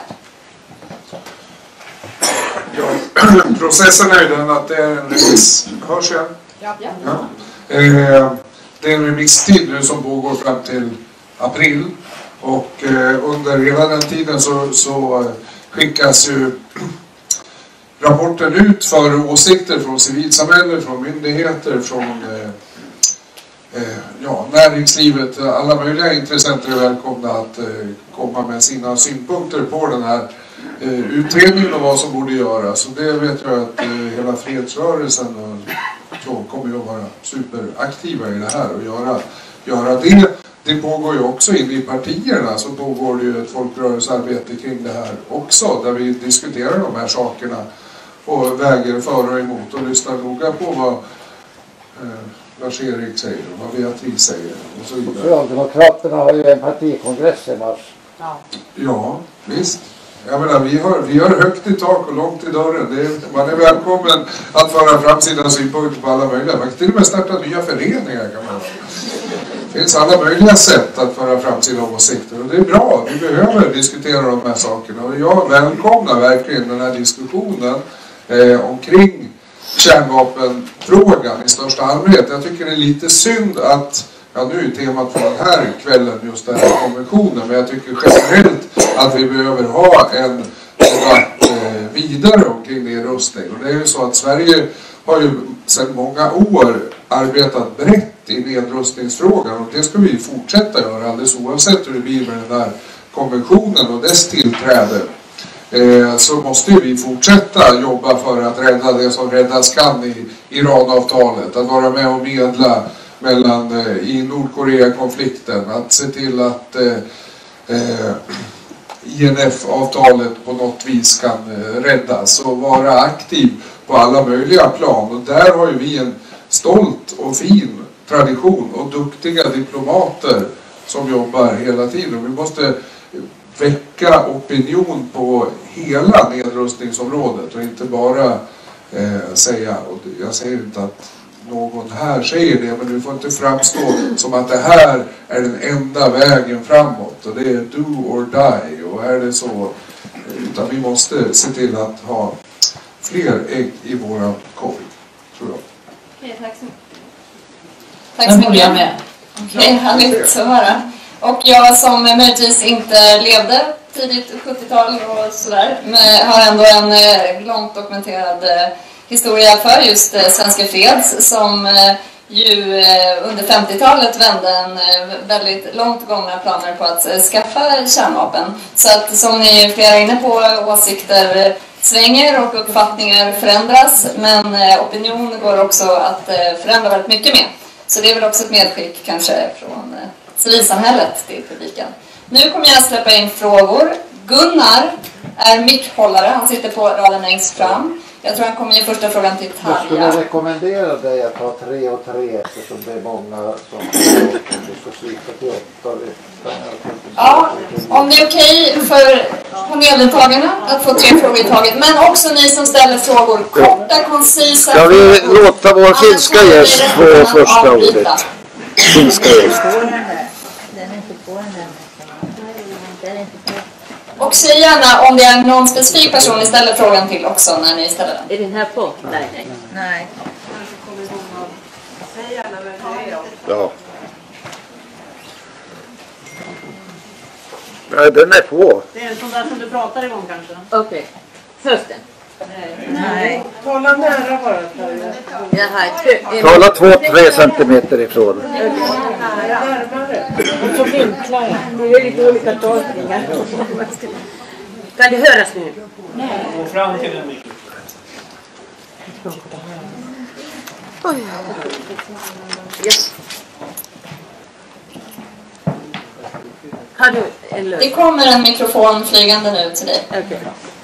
Ja, processen är ju den att det är en remiss. Hörs jag? Ja. Det är en remisstid nu som pågår fram till april. Och under hela den tiden så skickas ju rapporten ut för åsikter från civilsamhället, från myndigheter, från näringslivet. Alla möjliga intressenter är välkomna att komma med sina synpunkter på den här utredningen och vad som borde göras. Så det vet jag att hela fredsrörelsen och så kommer ju att vara superaktiva i det här och göra det. Det pågår ju också inne i partierna, så pågår det ju ett folkrörelsearbete kring det här också, där vi diskuterar de här sakerna och väger för och emot och lyssnar noga på vad Lars-Erik säger och vad Beatrice säger och så vidare. Socialdemokraterna har ju en partikongress i mars. Ja, visst. Jag menar, vi har högt i tak och långt i dörren. Man är välkommen att föra fram sina synpunkter på alla möjliga. Man kan till och med starta nya föreningar kan man. Det finns alla möjliga sätt att föra fram sina åsikter och det är bra. Vi behöver diskutera de här sakerna och jag välkomnar verkligen den här diskussionen omkring kärnvapenfrågan i största allmänhet. Jag tycker det är lite synd att, nu är temat för den här kvällen just den här konventionen, men jag tycker generellt att vi behöver ha en debatt vidare omkring nedrustning. Och det är ju så att Sverige har ju sedan många år arbetat brett i nedrustningsfrågan och det ska vi fortsätta göra alldeles oavsett hur det blir med den här konventionen och dess tillträde. Så måste vi fortsätta jobba för att rädda det som räddas kan i Iran-avtalet, att vara med och medla i Nordkorea-konflikten, att se till att INF-avtalet på något vis kan räddas och vara aktiv på alla möjliga plan. Och där har ju vi en stolt och fin tradition och duktiga diplomater som jobbar hela tiden. Vi måste väcka opinion på hela nedrustningsområdet och inte bara säga, och jag säger inte att någon här säger det, men du får inte framstå som att det här är den enda vägen framåt och det är do or die och är det så, utan vi måste se till att ha fler ägg i våra korg, tror jag. Okej, tack så mycket. Tack så mycket. Okej, härligt att höra. Och jag som möjligtvis inte levde tidigt 70-tal och sådär, men har ändå en långt dokumenterad historia för just Svenska Freds som ju under 50-talet vände en väldigt långt gångna planer på att skaffa kärnvapen. Så att som ni flera är inne på, åsikter svänger och uppfattningar förändras, men opinion går också att förändra väldigt mycket med. Så det är väl också ett medskick kanske från civilsamhället till publiken. Nu kommer jag släppa in frågor. Gunnar är mickhållare, han sitter på raden längst fram. Jag tror han kommer ge första frågan till Jag skulle Tarja. rekommendera dig att ta 3 och 3 eftersom det är många som du ska slita till 8. Ja, om det är okej för paneldeltagarna att få 3 frågor i taget. Men också ni som ställer frågor. Korta, koncisa Jag vill frågor. låta vår finska gäst få första ordet. Finska gäst. Och säg gärna om det är någon specifik person ni ställer frågan till också när ni ställer den. Är den här på? Nej. Ja. Nej, den är på. Det är en sån där som du pratar igång kanske. Okej. Hösten. Nej. Tala nära bara. Tala 2-3 centimeter ifrån. Närmare. Och så vinklar jag. Det är lite olika tolkningar. Kan det höras nu? Nej. Gå fram till den mikrofonen. Yes. Har du en lösning? Det kommer en mikrofon flygande nu till dig. Okej.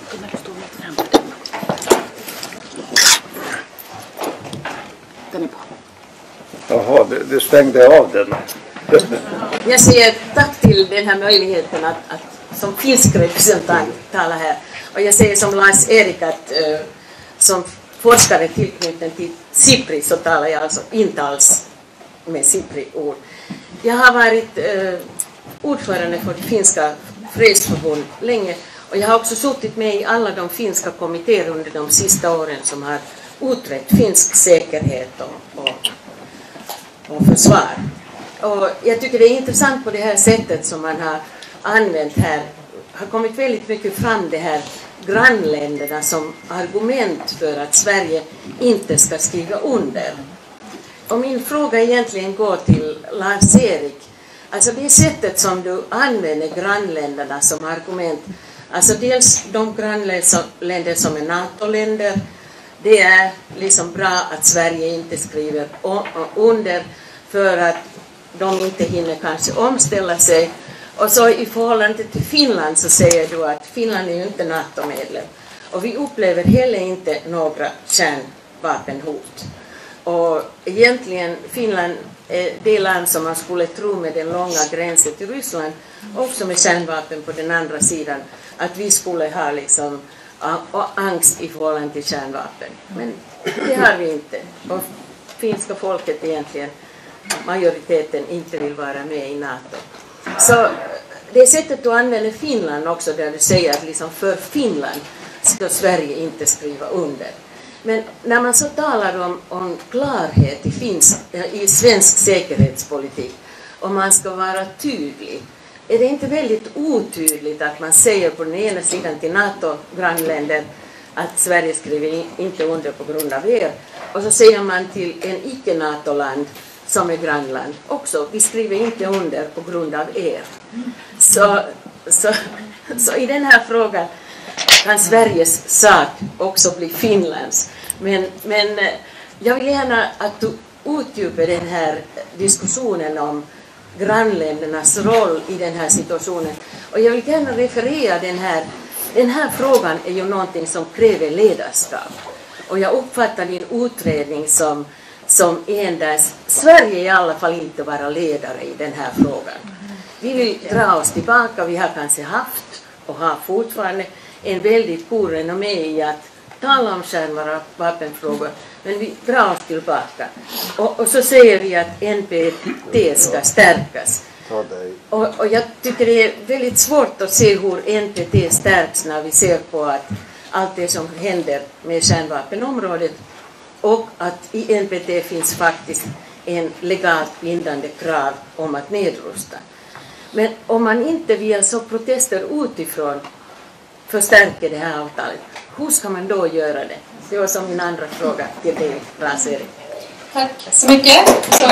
Den är på. Jaha, du stängde av den. Jag säger tack till den här möjligheten att som finsk representant tala här. Och jag säger som Lars-Erik att som forskare tillknuten till SIPRI så talar jag alltså inte alls med SIPRI-ord. Jag har varit ordförande för det finska fredsförbund länge och jag har också suttit med i alla de finska kommittéer under de sista åren som har utrett finsk säkerhet och försvar. Och jag tycker det är intressant på det här sättet som man har använt här. Har kommit väldigt mycket fram det här grannländerna som argument för att Sverige inte ska skriva under. Och min fråga egentligen går till Lars-Erik. Alltså det sättet som du använder grannländerna som argument. Alltså dels de grannländer som är NATO-länder. Det är liksom bra att Sverige inte skriver under för att de inte hinner kanske omställa sig. Och så i förhållande till Finland så säger du att Finland är ju inte NATO-medlem. Och vi upplever heller inte några kärnvapenhot. Och egentligen Finland är det land som man skulle tro med den långa gränsen till Ryssland, också med kärnvapen på den andra sidan, att vi skulle ha liksom angst i förhållande till kärnvapen. Men det har vi inte. Och finska folket egentligen, majoriteten, inte vill vara med i NATO. Så det sättet du använder Finland också, där du säger att liksom för Finland ska Sverige inte skriva under. Men när man så talar om klarhet i svensk säkerhetspolitik och man ska vara tydlig, är det inte väldigt otydligt att man säger på den ena sidan till NATO-grannländer att Sverige skriver inte under på grund av er, och så säger man till en icke-NATO-land som är grannland också, vi skriver inte under på grund av er. Så i den här frågan kan Sveriges sak också bli Finlands. Men jag vill gärna att du utdjupar den här diskussionen om grannländernas roll i den här situationen. Och jag vill gärna referera den här frågan är ju någonting som kräver ledarskap. Och jag uppfattar din utredning som en där Sverige i alla fall inte vara ledare i den här frågan. Vi vill dra oss tillbaka, vi har kanske haft och har fortfarande en väldigt god renommé i att tala om kärnvapenfrågor, men vi drar oss tillbaka. Och så säger vi att NPT ska stärkas. Och jag tycker det är väldigt svårt att se hur NPT stärks när vi ser på att allt det som händer med kärnvapenområdet och att i NPT finns faktiskt en legalt bindande krav om att nedrusta. Men om man inte via så protester utifrån förstärker det här avtalet, hur ska man då göra det? Det var som min andra fråga till dig, Lars-Erik. Tack så mycket.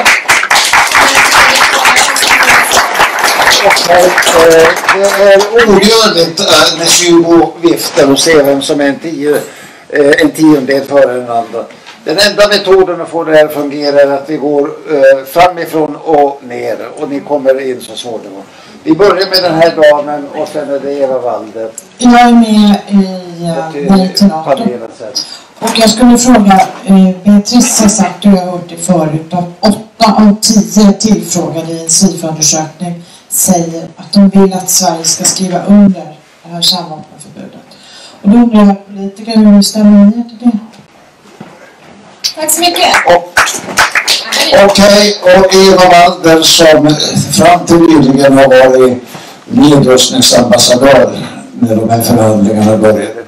Det är onödigt med 20 vifter och se vem som är en tiondel före den andra. Den enda metoden att få det här att fungera är att vi går framifrån och ner och ni kommer in så småningom. Vi börjar med den här damen och sen är det Eva Walder. Jag är med i Nej till NATO. Och jag skulle fråga, Beatrice har sagt, och jag har hört det förut, att 8 av 10 tillfrågade i en SIFO-undersökning säger att de vill att Sverige ska skriva under det här kärnvapenförbudet. Och då undrar jag, politiker, hur stämmer ni till det? Tack så mycket. Okej, och Eva Walder som fram till nyligen har varit nedrustningsambassadör när de här förhandlingarna började.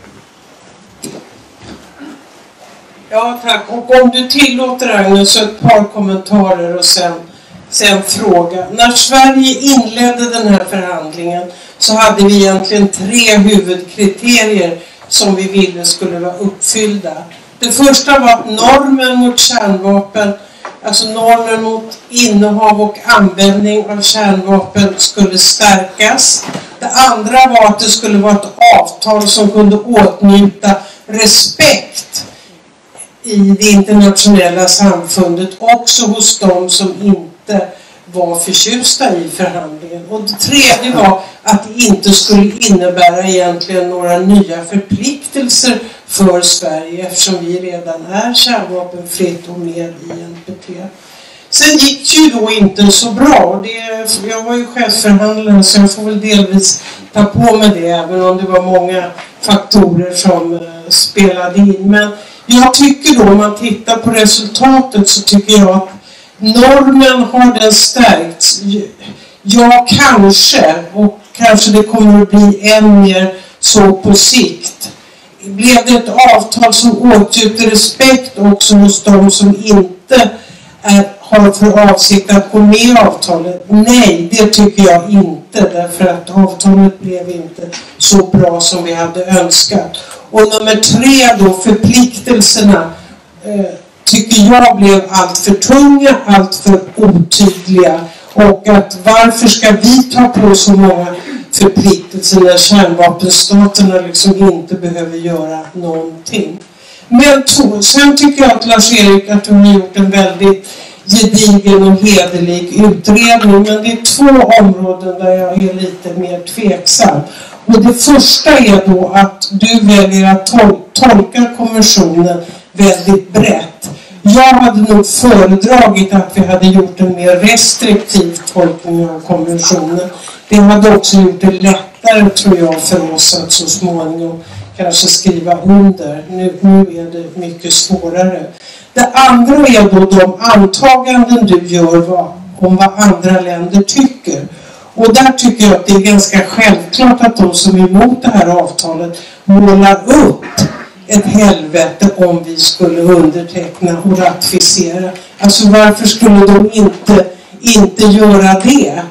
Ja, tack. Och om du tillåter, Agnes, så ett par kommentarer och sen fråga. När Sverige inledde den här förhandlingen så hade vi egentligen 3 huvudkriterier som vi ville skulle vara uppfyllda. Det första var att normen mot kärnvapen, alltså normen mot innehav och användning av kärnvapen, skulle stärkas. Det andra var att det skulle vara ett avtal som kunde åtnjuta respekt i det internationella samfundet, också hos de som inte var förtjusta i förhandlingen. Och det tredje var att det inte skulle innebära egentligen några nya förpliktelser för Sverige, eftersom vi redan är kärnvapenfritt och med i NPT. Sen gick det ju då inte så bra. Jag var ju chefsförhandlare, så jag får väl delvis ta på mig det, även om det var många faktorer som spelade in. Men jag tycker då, om man tittar på resultatet, så tycker jag att normen har den stärkts. Ja, kanske, och kanske det kommer att bli än mer så på sikt. Blev det ett avtal som åtnjuter respekt också hos de som inte har för avsikt att gå med i avtalet? Nej, det tycker jag inte, därför att avtalet blev inte så bra som vi hade önskat. Och nummer 3 då, förpliktelserna, tycker jag blev allt för tunga, allt för otydliga. Och att varför ska vi ta på så många förpliktelser när kärnvapenstaterna liksom inte behöver göra någonting. Men sen tycker jag att Lars-Erik, att du har gjort en väldigt gedigen och hederlig utredning. Men det är 2 områden där jag är lite mer tveksam. Och det första är då att du väljer att tolka konventionen väldigt brett. Jag hade nog föredragit att vi hade gjort en mer restriktiv tolkning av konventionen. Det hade också gjort det lättare, tror jag, för oss att så småningom kanske skriva under. Nu är det mycket svårare. Det andra är då de antaganden du gör om vad andra länder tycker. Och där tycker jag att det är ganska självklart att de som är emot det här avtalet målar upp ett helvete om vi skulle underteckna och ratificera. Alltså varför skulle de inte göra det?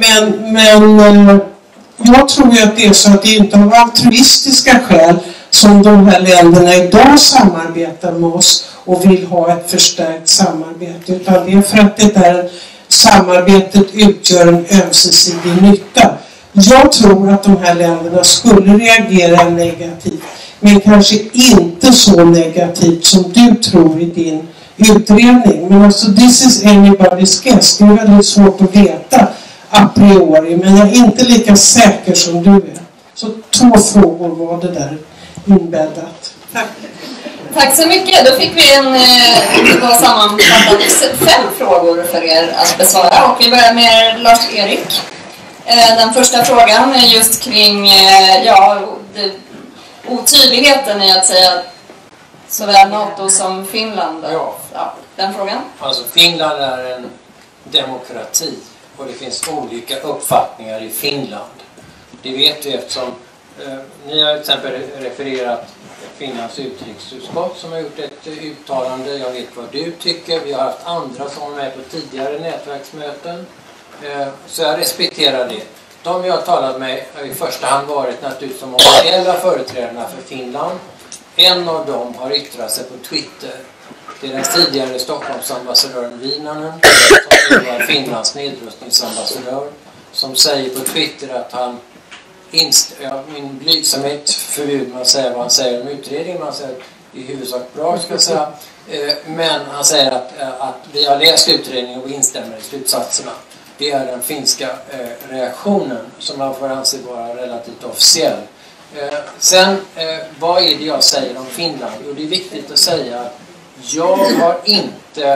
Men jag tror ju att det är så att det är inte av altruistiska skäl som de här länderna idag samarbetar med oss och vill ha ett förstärkt samarbete, utan det är för att det där samarbetet utgör en ömsesidig nytta. Jag tror att de här länderna skulle reagera negativt, men kanske inte så negativt som du tror i din utredning. Men alltså, this is anybody's guess. Det är väldigt svårt att veta a priori, men jag är inte lika säker som du är. Så 2 frågor var det där inbäddat. Tack. Tack så mycket. Då fick vi då sammanfattande 5 frågor för er att besvara. Och vi börjar med Lars-Erik. Den första frågan är just kring otydligheten i att säga såväl NATO som Finland. Ja, den frågan. Alltså Finland är en demokrati och det finns olika uppfattningar i Finland. Det vet vi eftersom ni har till exempel refererat Finlands utrikesutskott som har gjort ett uttalande. Jag vet vad du tycker. Vi har haft andra som var med på tidigare nätverksmöten. Så jag respekterar det. De jag har talat med har i första hand varit naturligtvis som officiella företrädarna för Finland. En av dem har yttrat sig på Twitter. Det är den tidigare Stockholmsambassadören Viinanen som nu är Finlands nedrustningsambassadör, som säger på Twitter att han min blygsamhet förbjuder man att säga vad han säger om utredningen. Man säger i huvudsak bra, ska jag säga. Men han säger att vi har läst utredningen och instämmer i slutsatserna. Det är den finska reaktionen som man får anse vara relativt officiell. Vad är det jag säger om Finland? Jo, det är viktigt att säga att jag har inte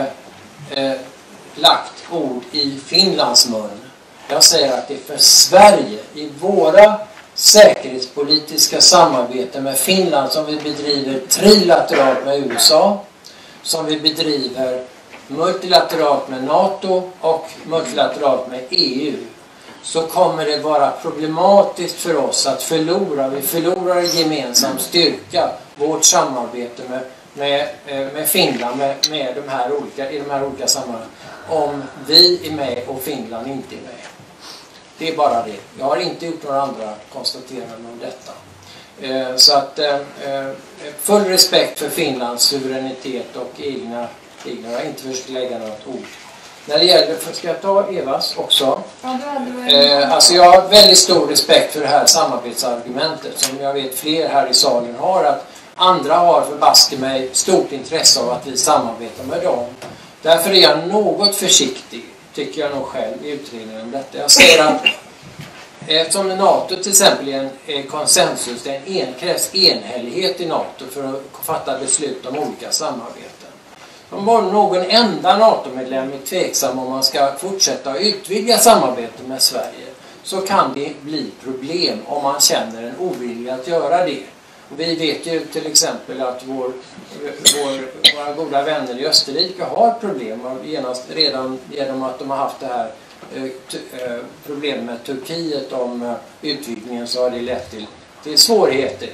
lagt ord i Finlands mun. Jag säger att det är för Sverige, i våra säkerhetspolitiska samarbeten med Finland som vi bedriver trilateralt med USA, som vi bedriver multilateralt med NATO och multilateralt med EU, så kommer det vara problematiskt för oss att förlora. Vi förlorar gemensam styrka, vårt samarbete med Finland med de här olika sammanhangen, om vi är med och Finland inte är med. Det är bara det. Jag har inte gjort några andra konstateranden om detta. Så att full respekt för Finlands suveränitet och egna jag har inte försökt lägga något ord. När det gäller, ska jag ta Evas också? Alltså jag har väldigt stor respekt för det här samarbetsargumentet som jag vet fler här i salen har, att andra har förbaske mig stort intresse av att vi samarbetar med dem. Därför är jag något försiktig, tycker jag nog själv, i utredningen om detta. Jag säger att som NATO till exempel är en konsensus, det krävs enhällighet i NATO för att fatta beslut om olika samarbeten. Om bara någon enda NATO-medlem är tveksam om man ska fortsätta att utvidga samarbete med Sverige, så kan det bli problem om man känner en ovilja att göra det. Och vi vet ju till exempel att våra goda vänner i Österrike har problem, och redan genom att de har haft det här problem med Turkiet om utvidgningen, så har det lett till svårigheter.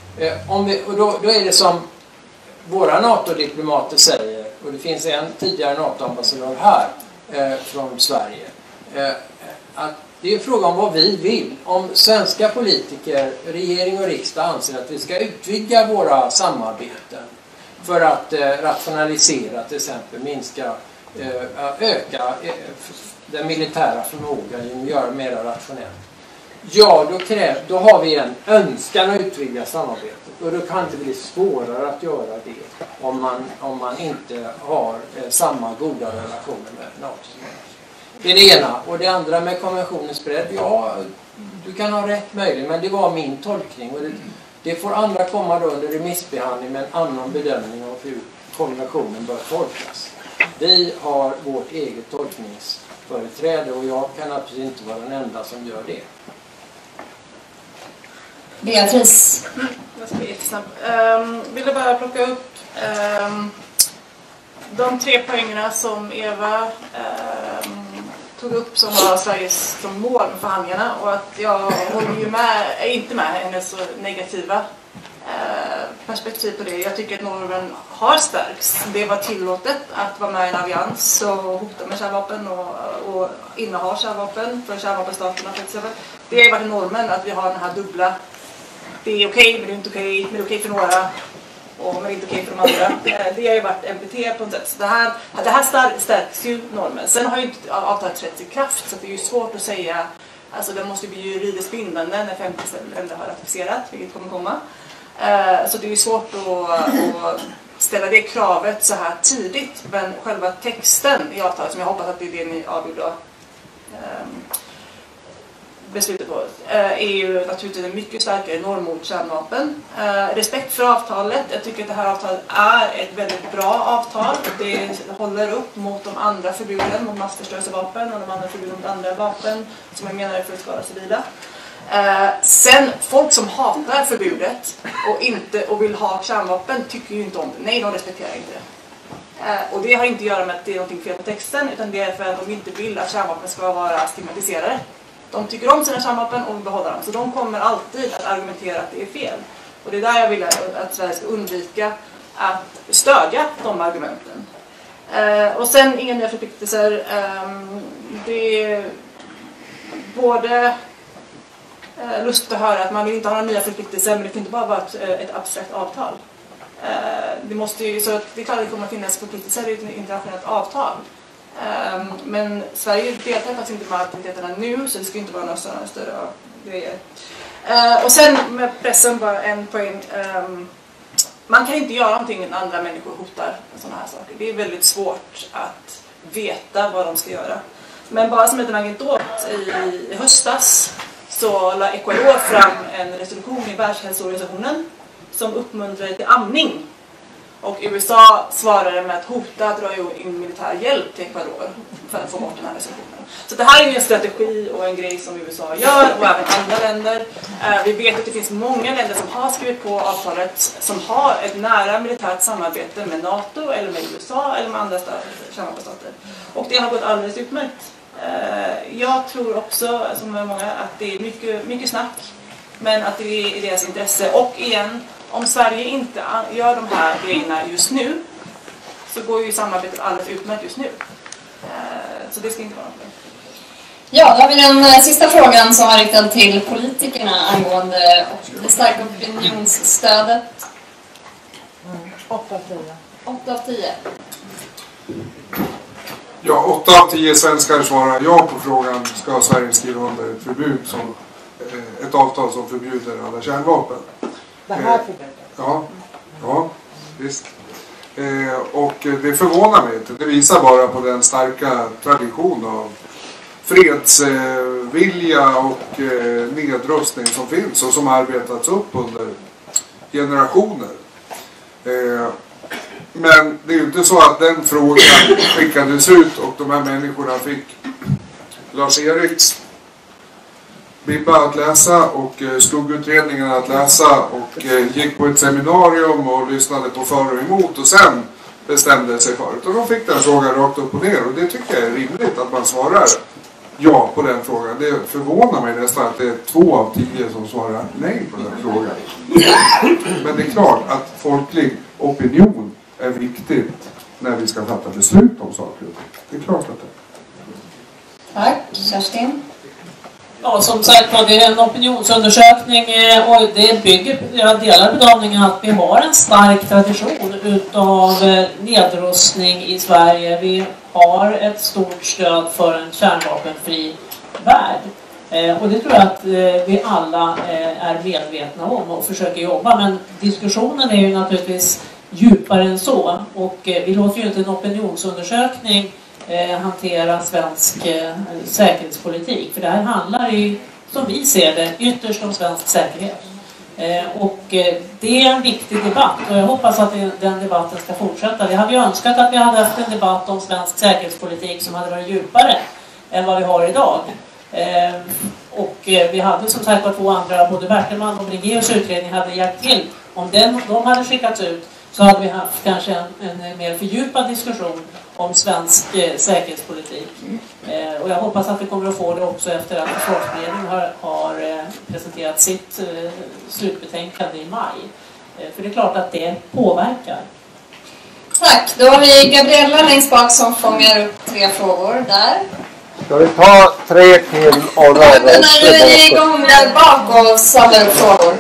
Då är det som våra NATO-diplomater säger, och det finns en tidigare NATO-ambassadör här från Sverige, att det är fråga om vad vi vill. Om svenska politiker, regering och riksdag anser att vi ska utvidga våra samarbeten för att rationalisera, till exempel öka den militära förmågan genom att göra mer rationellt. Ja, då har vi en önskan att utvidga samarbetet, och då kan det bli svårare att göra det om man inte har samma goda relationer med NATO. Det är det ena. Och det andra med konventionens bredd, ja, du kan ha rätt möjligt, men det var min tolkning, och det får andra komma då under remissbehandling med en annan bedömning av hur konventionen bör tolkas. Vi har vårt eget tolkningsföreträde, och jag kan naturligtvis inte vara den enda som gör det. Beatrice. Jag ska bli jättesnabb. Ville bara plocka upp de 3 poängerna som Eva tog upp som var Sveriges som mål med förhandlingarna, och att jag håller ju inte med hennes negativa perspektiv på det. Jag tycker att Norden har stärkts. Det var tillåtet att vara med i en allians och hota med kärnvapen och inneha kärnvapen för kärnvapenstaterna till exempel. Det har ju varit normen att vi har den här dubbla. Det är okej, men det är inte okej. Men det är okej för några, men det är inte okej för de andra. Det har ju varit NPT på något sätt. Så det här stärks ju normen. Sen har ju inte avtalet trätt i kraft, så det är ju svårt att säga. Alltså det måste bli juridiskt bindande när 50 länder har ratificerat, vilket kommer komma. Så det är ju svårt att ställa det kravet så här tidigt. Men själva texten i avtalet, som jag hoppas att det är det ni avgjorde då, beslutet på, är ju naturligtvis en mycket starkare norm mot kärnvapen. Respekt för avtalet. Jag tycker att det här avtalet är ett väldigt bra avtal. Det håller upp mot de andra förbuden mot massförstörelsevapen och de andra förbuden mot andra vapen som jag menar är för att skada civila. Sen folk som hatar förbudet och vill ha kärnvapen tycker ju inte om det. Nej, de respekterar inte det. Och det har inte att göra med att det är något fel på texten, utan det är för att de inte vill att kärnvapen ska vara stigmatiserade. De tycker om sina kärnvapen och vill behålla dem. Så de kommer alltid att argumentera att det är fel. Och det är där jag vill att Sverige ska undvika att stödja de argumenten. Och sen inga nya förpliktelser. Det är både lustigt att höra att man vill inte ha några nya förpliktelser, men det får inte bara vara ett abstrakt avtal. Det måste ju, så det är klart att det kommer att finnas förpliktelser i ett internationellt avtal. Men Sverige deltar faktiskt inte med aktiviteterna nu, så det ska inte vara några sådana större grejer. Och sen med pressen bara en poäng. Man kan inte göra någonting när andra människor hotar sådana här saker. Det är väldigt svårt att veta vad de ska göra. Men bara som en anekdot, i höstas så la Ecuador fram en resolution i Världshälsoorganisationen som uppmuntrade till amning. Och USA svarade med att hota att dra in militär hjälp till Ecuador för att få bort den här resolutionen. Så det här är ju en strategi och en grej som USA gör och även andra länder. Vi vet att det finns många länder som har skrivit på avtalet som har ett nära militärt samarbete med NATO eller med USA eller med andra kärnvapenstater. Och det har gått alldeles utmärkt. Jag tror också, som många, att det är mycket snack, men att det är i deras intresse. Och igen, om Sverige inte gör de här grejerna just nu så går ju samarbetet alldeles utmärkt just nu. Så det ska inte vara något. Ja, då har vi den sista frågan som var riktad till politikerna angående det starka opinionsstödet. 8 av 10. 8 av 10. Ja, 8 av 10 svenskar svarar ja på frågan: ska Sverige skriva under ett förbud som ett avtal som förbjuder alla kärnvapen? Det här förbudet? Ja, visst. Och det förvånar mig inte. Det visar bara på den starka tradition av fredsvilja och nedrustning som finns och som arbetats upp under generationer. Men det är ju inte så att den frågan skickades ut och de här människorna fick Lars-Eriks Bibba att läsa och skuggutredningen att läsa och gick på ett seminarium och lyssnade på för och emot och sen bestämde sig för det. Och de fick den frågan rakt upp och ner och det tycker jag är rimligt att man svarar ja på den frågan. Det förvånar mig nästan att det är 2 av 10 som svarar nej på den frågan. Men det är klart att folklig opinion är viktigt när vi ska fatta beslut om saker. Det är klart att det är. Tack, Kerstin. Ja, som sagt, det är en opinionsundersökning och det bygger, jag delar bedömningen att vi har en stark tradition utav nedrustning i Sverige. Vi har ett stort stöd för en kärnvapenfri värld. Och det tror jag att vi alla är medvetna om och försöker jobba. Men diskussionen är ju naturligtvis djupare än så. Och vi låter ju inte en opinionsundersökning hantera svensk säkerhetspolitik. För det här handlar ju, som vi ser det, ytterst om svensk säkerhet. Och det är en viktig debatt och jag hoppas att den debatten ska fortsätta. Vi hade ju önskat att vi hade haft en debatt om svensk säkerhetspolitik som hade varit djupare än vad vi har idag. Och vi hade som sagt 2 andra, både Bertelman och Bringeus utredning hade hjälpt till. Om de hade skickats ut så hade vi haft kanske en mer fördjupad diskussion om svensk säkerhetspolitik. Och jag hoppas att vi kommer att få det också efter att Försvarsberedningen har presenterat sitt slutbetänkande i maj. För det är klart att det påverkar. Tack, då har vi Gabriella längst bak som fångar upp 3 frågor där. Ska vi ta 3 till och röra oss när du är igång där bak och samlar upp frågor.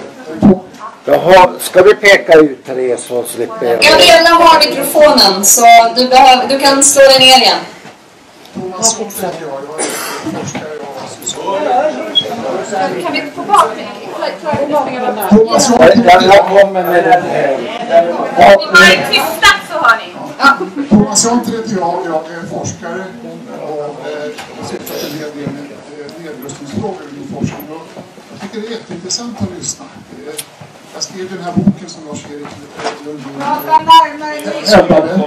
Ska vi peka ut 3 så slipper jag? Gabriella har mikrofonen så du kan slå dig ner igen. Thomas Hoff heter jag är forskare och sociolog. Kan vi få bak dig? Thomas Hoff, jag kommer med den här. Ni var tysta så har ni. Thomas Hoff heter jag är forskare och sysslar en hel del med nedrustningsfrågor i min forskning. Jag tycker det är jätteintressant att lyssna. Jag skrev den här boken som Lars-Erik Lundin hävdade.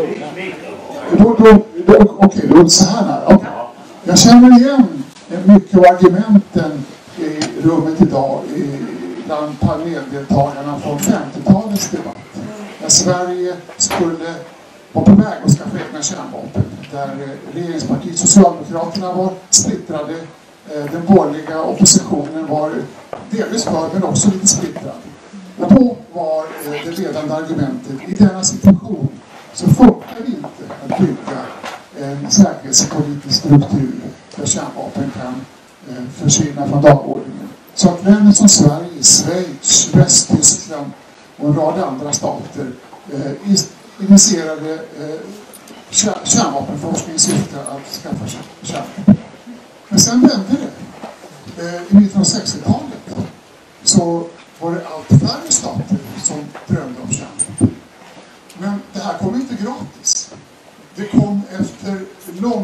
Okej, då är det så här nära. Okay. Jag känner igen mycket av argumenten i rummet idag bland paneldeltagarna från 50-talets debatt. När Sverige skulle vara på väg att skaffa egna kärnvapen. Där regeringspartiet Socialdemokraterna var splittrade. Den borgerliga oppositionen var delvis för men också lite splittrad. Och då var det ledande argumentet i denna situation så funkar det inte att bygga en säkerhetspolitisk struktur där kärnvapen kan försvinna från dagordningen. Så att länder som Sverige, Schweiz, Västtyskland och en rad andra stater initierade kärnvapenforskning i syfte att skaffa kärnvapen. Men sen vände det. I mitten av 60-talet så var det allt färre stater som drömde om kärnvapen. Men det här kom inte gratis. Det kom efter långa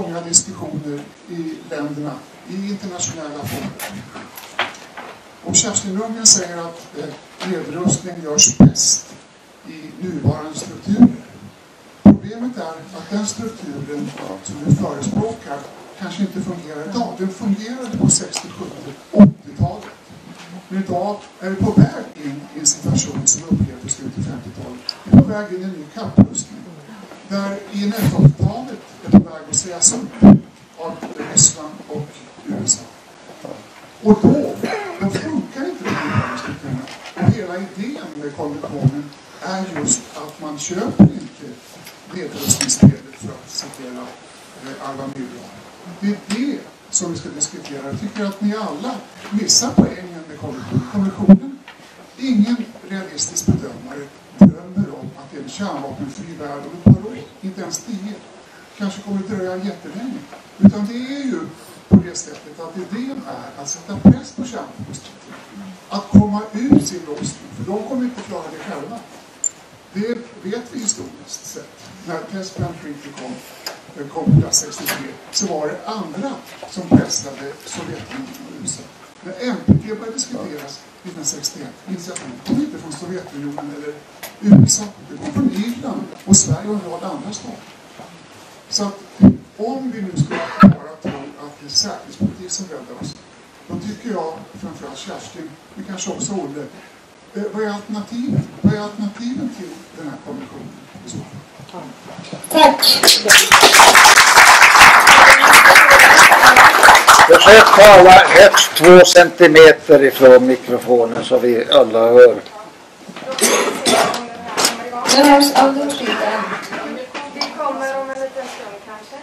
många diskussioner i länderna, i internationella fonder. Och Kerstin Lundgren säger att nedrustning görs bäst i nuvarande strukturer. Problemet är att den strukturen som du förespråkar kanske inte fungerar idag. Den fungerade på 60-, 70-, 80-talet. Men idag är vi på väg in i en situation som upplevdes i slutet av 50-talet. Vi är på väg in i en ny kapprustning. Där INF-avtalet är på väg att sägas upp av Ryssland och USA. Och då funkar inte de här strukturerna. Och hela idén med konventionen är just att man köper inte nedrustningsspelet, för att citera Alva Myrdal. Det är det som vi ska diskutera. Jag tycker att ni alla missar poängen med konventionen. Ingen realistisk bedömare drömmer om att det är en kärnvapenfri värld om ett par år. Inte ens 10. Kanske kommer det dröja jättelänge. Utan det är ju på det sättet att idén är att sätta press på kärnvapenstaterna. Att komma ur sin låsning. För de kommer inte klara det själva. Det vet vi historiskt sett. När Test Ban Treaty kom 1963 så var det andra som pressade Sovjetunionen och USA. När NPT började diskuteras 1961 initiativet kom inte från Sovjetunionen eller USA. Det kom från Irland och Sverige och en rad andra stater. Så att om vi nu ska bara tro att det är säkerhetspolitik som räddar oss, då tycker jag, framförallt Kerstin, men kanske också Olle, vad är alternativen? Vad är alternativen till den här konventionen? Tack! Försök tala högst 2 centimeter ifrån mikrofonen så vi alla hör. Det hörs alldeles lite. Vi kommer om en liten stund kanske.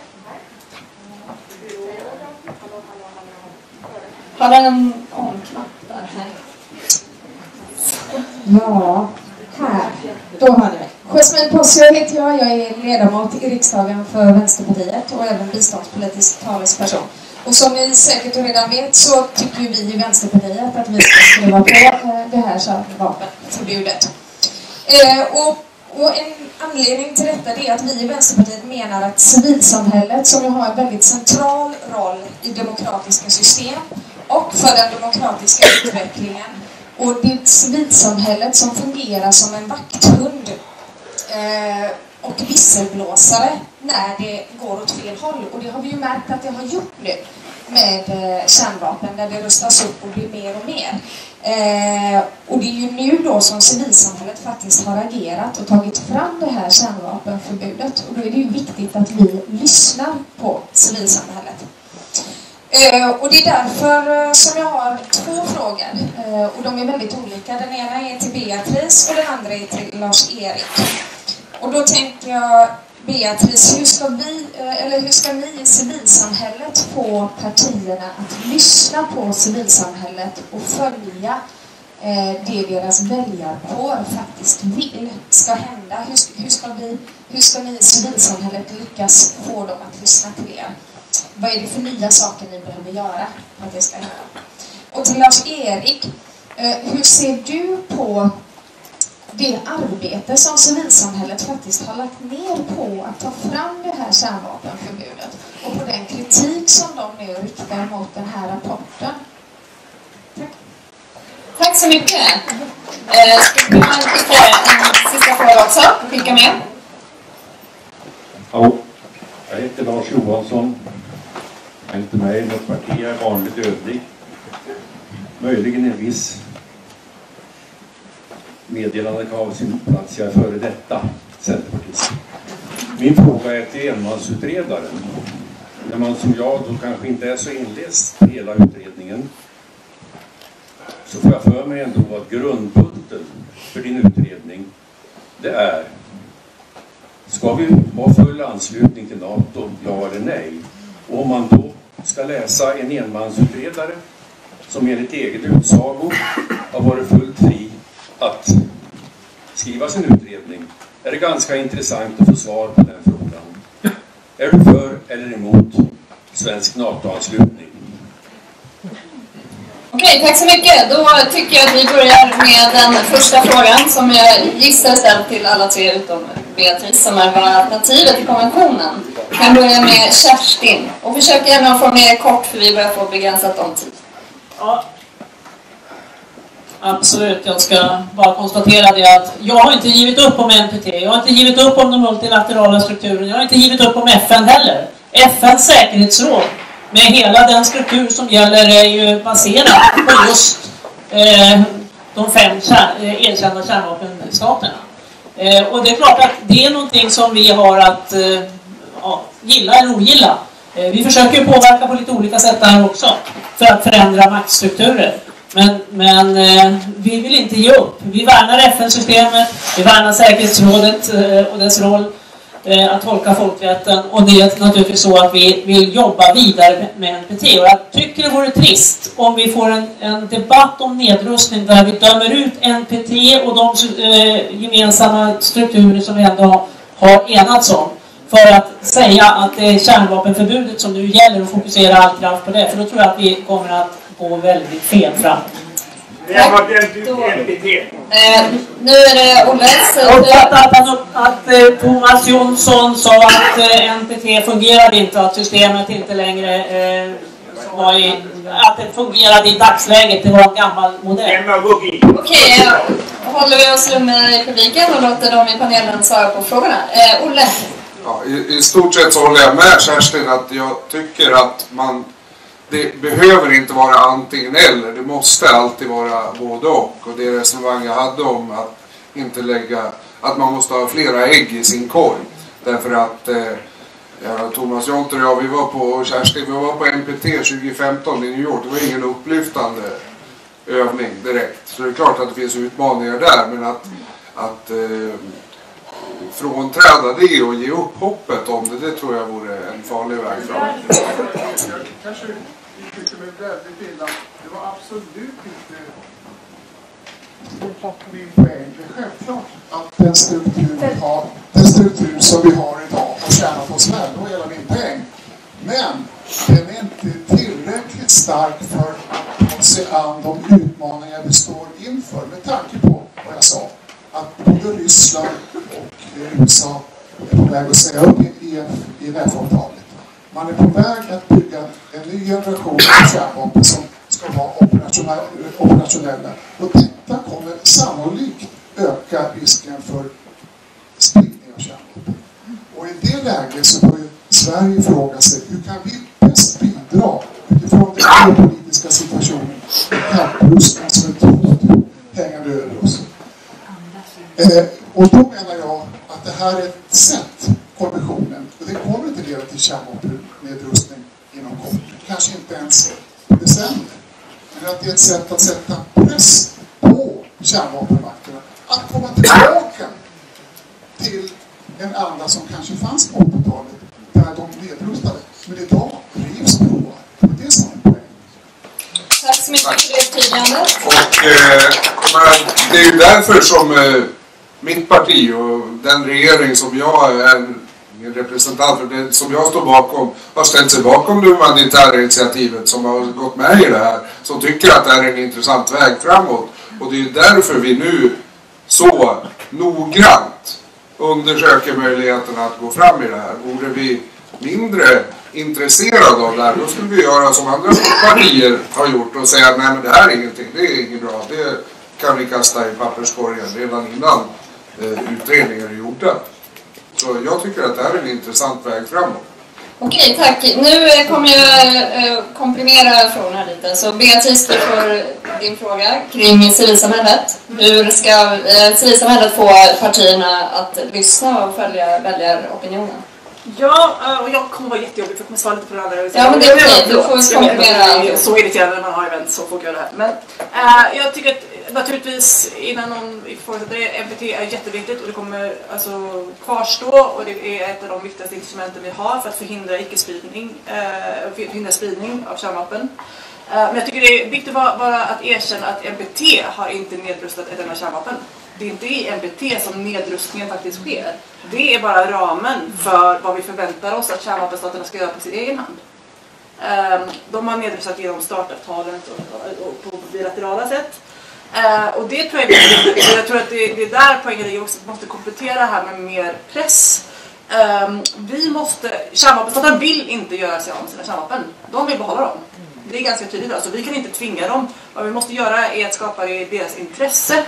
Har den en on-knapp där? Ja, här. Då hör ni mig. Jasmin Possio heter jag. Jag är ledamot i riksdagen för Vänsterpartiet och även biståndspolitisk talesperson. Och som ni säkert redan vet så tycker vi i Vänsterpartiet att vi ska skriva på det här kärnvapenförbudet. Och en anledning till detta är att vi i Vänsterpartiet menar att civilsamhället, som ju har en väldigt central roll i demokratiska system och för den demokratiska utvecklingen, och det är civilsamhället som fungerar som en vakthund och visselblåsare när det går åt fel håll. Och det har vi ju märkt att det har gjort nu med kärnvapen, där det rustas upp och blir mer och mer. Och det är ju nu då som civilsamhället faktiskt har agerat och tagit fram det här kärnvapenförbudet. Och då är det ju viktigt att vi lyssnar på civilsamhället. Och det är därför som jag har 2 frågor. Och de är väldigt olika. Den ena är till Beatrice och den andra är till Lars-Erik. Och då tänker jag, Beatrice, hur ska ni i civilsamhället få partierna att lyssna på civilsamhället och följa det deras väljarkår faktiskt vill ska hända? Hur ska ni i civilsamhället lyckas få dem att lyssna till er? Vad är det för nya saker ni behöver göra för att det ska hända? Och till Lars-Erik, hur ser du på det arbete som civilsamhället faktiskt har lagt ner på att ta fram det här kärnvapenförbudet och på den kritik som de nu riktar mot den här rapporten? Tack. Tack så mycket. Ska vi ha en sista fråga också? Skicka med. Ja, jag heter Lars Johansson. Jag är inte med i något parti, jag är vanligt dödlig. Möjligen en viss meddelande kan ha sin plats. Jag är före detta centerpartist. Min fråga är till enmansutredaren. När man som jag då kanske inte är så inläst på hela utredningen, så får jag för mig ändå att grundbulten för din utredning, det är: ska vi ha full anslutning till NATO, ja eller nej? Och om man då ska läsa en enmansutredare som enligt eget utsago har varit fullt fri att skriva sin utredning, är det ganska intressant att få svar på den frågan. Är du för eller emot svensk NATO-anslutning? Okej, tack så mycket. Då tycker jag att vi börjar med den första frågan som jag gissar ställt till alla 3 utom Beatrice, som är vad alternativet till konventionen. Vi kan börja med Kerstin. Och försök gärna få med kort för vi börjar få begränsat om tid. Ja. Absolut, jag ska bara konstatera det att jag har inte givit upp om NPT. Jag har inte givit upp om de multilaterala strukturerna. Jag har inte givit upp om FN heller. FNs säkerhetsråd med hela den struktur som gäller är ju baserad på just de 5 erkända kärnvapenstaterna. Och det är klart att det är någonting som vi har att gilla eller ogilla. Vi försöker ju påverka på lite olika sätt där också för att förändra maktstrukturer. Men vi vill inte ge upp. Vi värnar FN-systemet, vi värnar säkerhetsrådet och dess roll att tolka folkrätten. Och det är naturligtvis så att vi vill jobba vidare med NPT. Och jag tycker det vore trist om vi får en debatt om nedrustning där vi dömer ut NPT och de gemensamma strukturer som vi ändå har enats om. För att säga att det är kärnvapenförbudet som nu gäller och fokusera all kraft på det. För då tror jag att vi kommer att gå väldigt fel fram. Det har varit NPT. Nu är det Olles. Jag uppfattar att Thomas Jonsson sa att NPT fungerade inte, att systemet inte längre att det fungerade i dagsläget. Det var en gammal modell. Okej, håller vi oss lugna i publiken och låter dem i panelen svara på frågorna. Olle? Ja, i stort sett så håller jag med Kerstin att jag tycker att det behöver inte vara antingen eller. Det måste alltid vara både och. Och det resonemang jag hade om att inte att man måste ha flera ägg i sin korg. Därför att Thomas Jonter och jag, vi var på NPT 2015 i New York. Det var ingen upplyftande övning direkt. Så det är klart att det finns utmaningar där, men att frånträda det och ge upp hoppet om det tror jag vore en farlig väg fram. Kanske uttrycker mig väldigt illa. Det var absolut inte min poäng. Det är självklart att den struktur som vi har idag har tjänat oss väl. Då är hela min poäng. Men den är inte tillräckligt stark för att ta sig an de utmaningar vi står inför. Med tanke på vad jag sa. Att både Ryssland och USA är på väg att säga upp INF-avtalet. Man är på väg att bygga en ny generation av kärnvapen som ska vara operationella. Och detta kommer sannolikt öka risken för spridning av kärnvapen. Och i det läget så bör Sverige fråga sig hur kan vi bäst bidra utifrån den geopolitiska situationen med kapprustning som ett hot hängande över oss. Och då menar jag att det här är ett sätt, konventionen, och det kommer inte leda till kärnvapennedrustning inom kort, kanske inte ens på decennier, men att det är ett sätt att sätta press på kärnvapenmakterna att komma tillbaka till en anda som kanske fanns på 80-talet, där de nedrustade, men idag rivs broar. Det är som en poäng. Tack så mycket för det förtydligandet. Och det är ju därför som mitt parti och den regering som jag är en representant för, det som jag står bakom, har ställt sig bakom det humanitära initiativet som har gått med i det här, som tycker att det är en intressant väg framåt. Och det är därför vi nu så noggrant undersöker möjligheterna att gå fram i det här. Vore vi mindre intresserade av det här, då skulle vi göra som andra partier har gjort och säga nej, men det här är ingenting, det är inget bra, det kan vi kasta i papperskorgen redan innan utredningar är gjorda. Så jag tycker att det här är en intressant väg framåt. Okej, tack. Nu kommer jag komprimera frågorna lite. Så Beatrice, du får din fråga kring civilsamhället. Hur ska civilsamhället få partierna att lyssna och följa väljaropinionen? Ja, och jag kommer vara jättejobbig för att svara lite på det andra. Ja, men det är okej. Du får komprimera. Så irriterande när man har event så folk gör det här. Men jag tycker att naturligtvis innan någon ifrågasätter det, NPT är jätteviktigt och det kommer alltså kvarstå och det är ett av de viktigaste instrumenten vi har för att förhindra förhindra spridning av kärnvapen. Men jag tycker det är viktigt bara att erkänna att NPT har inte nedrustat ett enda kärnvapen. Det är inte i NPT som nedrustningen faktiskt sker. Det är bara ramen för vad vi förväntar oss att kärnvapenstaterna ska göra på sin egen hand. De har nedrustat genom startavtalen och på bilaterala sätt. Och det tror jag är viktigt. Jag tror att det är där poängen är också att vi måste komplettera här med mer press Kärnvapenstaterna vill inte göra sig av med sina kärnvapen. De vill behålla dem. Det är ganska tydligt. Alltså, vi kan inte tvinga dem. Vad vi måste göra är att skapa deras intresse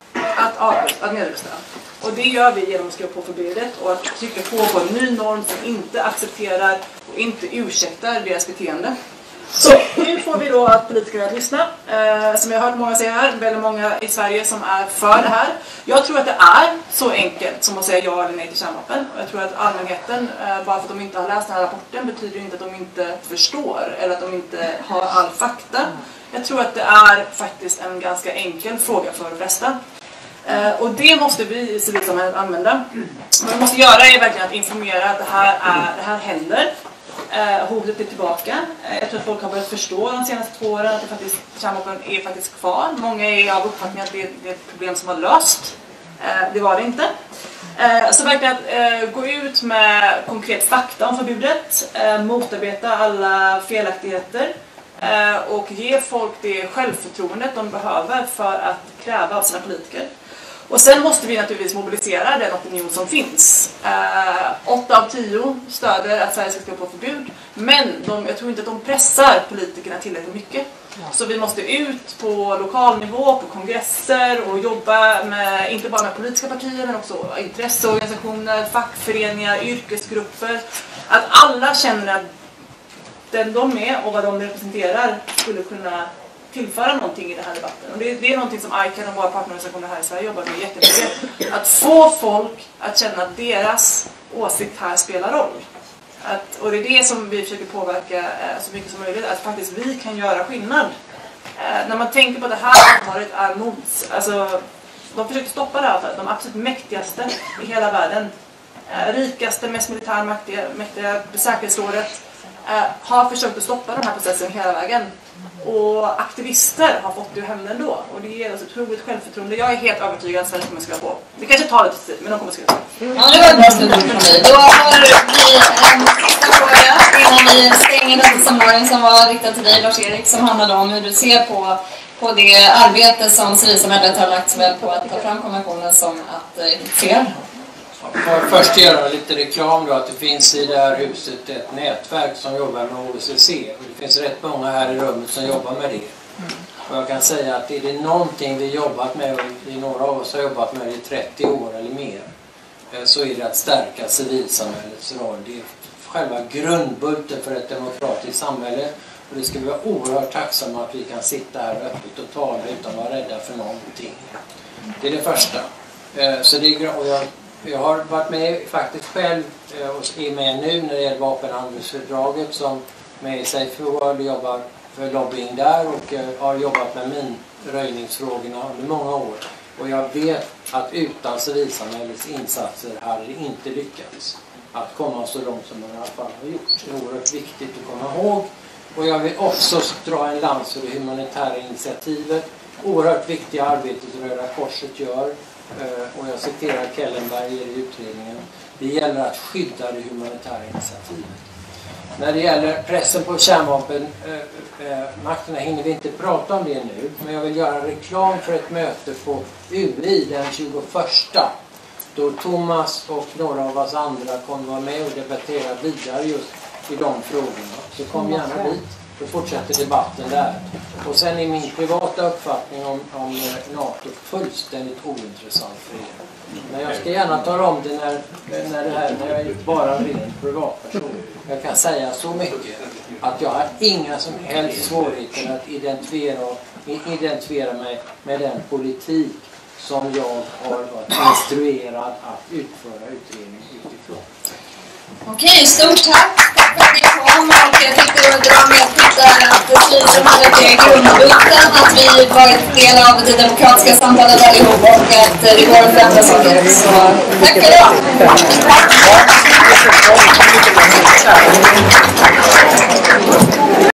att nedrusta. Och det gör vi genom att skriva på förbudet och att trycka på en ny norm som inte accepterar och inte ursäktar deras beteende. Så nu får vi då att politikerna att lyssna. Som jag har hört många säga här, väldigt många i Sverige som är för det här. Jag tror att det är så enkelt som att säga ja eller nej till kärnvapen. Och jag tror att allmänheten, bara för att de inte har läst den här rapporten, betyder inte att de inte förstår eller att de inte har all fakta. Jag tror att det är faktiskt en ganska enkel fråga för de flesta. Och det måste vi i civilsamhället använda. Vad vi måste göra är verkligen att informera att det här händer. Hotet är tillbaka. Jag tror att folk har börjat förstå de senaste 2 åren att kärnvapen är faktiskt kvar. Många är av uppfattningen att det är ett problem som var löst. Det var det inte. Så verkligen att gå ut med konkret fakta om förbudet, motarbeta alla felaktigheter och ge folk det självförtroendet de behöver för att kräva av sina politiker. Och sen måste vi naturligtvis mobilisera den opinion som finns. 8 av 10 stöder att Sverige ska skriva på förbud. Men jag tror inte att de pressar politikerna tillräckligt mycket. Så vi måste ut på lokal nivå, på kongresser och jobba med, inte bara med politiska partier men också intresseorganisationer, fackföreningar, yrkesgrupper. Att alla känner att den de är och vad de representerar skulle kunna tillföra någonting i den här debatten. Och det är någonting som ICAN och våra partnerorganisationer här i Sverige jobbar med jättemycket. Att få folk att känna att deras åsikt här spelar roll. Och det är det som vi försöker påverka så mycket som möjligt. Att faktiskt vi kan göra skillnad. När man tänker på att det här avtalet är de försökte stoppa det här avtalet. De absolut mäktigaste i hela världen. Rikaste, mest mäktiga säkerhetsrådet har försökt att stoppa den här processen hela vägen. Och aktivister har fått det att hända ändå. Och det ger oss ett otroligt självförtroende. Jag är helt övertygad att Sverige kommer att skriva på. Det kanske tar lite tid, men de kommer att skriva på. Ja, det var ett bra slutord från dig. Då har vi en sista fråga innan vi stänger detta seminarium som var riktat till dig, Lars-Erik, som handlade om hur du ser på det arbete som civilsamhället har lagt såväl på att ta fram konventionen som att kritisera. Jag får först göra lite reklam då, att det finns i det här huset ett nätverk som jobbar med OSSE. Och det finns rätt många här i rummet som jobbar med det. Och jag kan säga att är det någonting vi jobbat med, och några av oss har jobbat med det i 30 år eller mer, så är det att stärka civilsamhällets roll. Det är själva grundbulten för ett demokratiskt samhälle. Och det ska vi vara oerhört tacksamma att vi kan sitta här öppet och tala utan att vara rädda för någonting. Det är det första. Så det är, jag har varit med faktiskt själv och är med nu när det gäller vapenhandelsfördraget som med i Safe World jobbar för lobbying där och har jobbat med minröjningsfrågorna under många år. Och jag vet att utan civilsamhällets insatser hade det inte lyckats att komma så långt som man i alla fall har gjort. Det är oerhört viktigt att komma ihåg. Och jag vill också dra en lans för det humanitära initiativet. Oerhört viktiga arbetet Röda Korset gör. Och jag citerar Kellenberg i utredningen. Det gäller att skydda det humanitära initiativet. När det gäller pressen på kärnvapenmakterna hinner vi inte prata om det nu. Men jag vill göra reklam för ett möte på UI den 21. Då Thomas och några av oss andra kommer vara med och debattera vidare just i de frågorna. Så kom gärna dit. Då fortsätter debatten där. Och sen är min privata uppfattning om NATO fullständigt ointressant för er. Men jag ska gärna tala om det när jag är bara ren privatperson. Jag kan säga så mycket att jag har inga som helst svårigheter att identifiera mig med den politik som jag har varit instruerad att utföra utredningen utifrån. Okej, stort tack för att ni kom, och jag tänkte dra med där att civilsamhället är grundbulten, att vi varit del av det demokratiska samtalet allihop och att det går att förändra saker. Så tack för idag!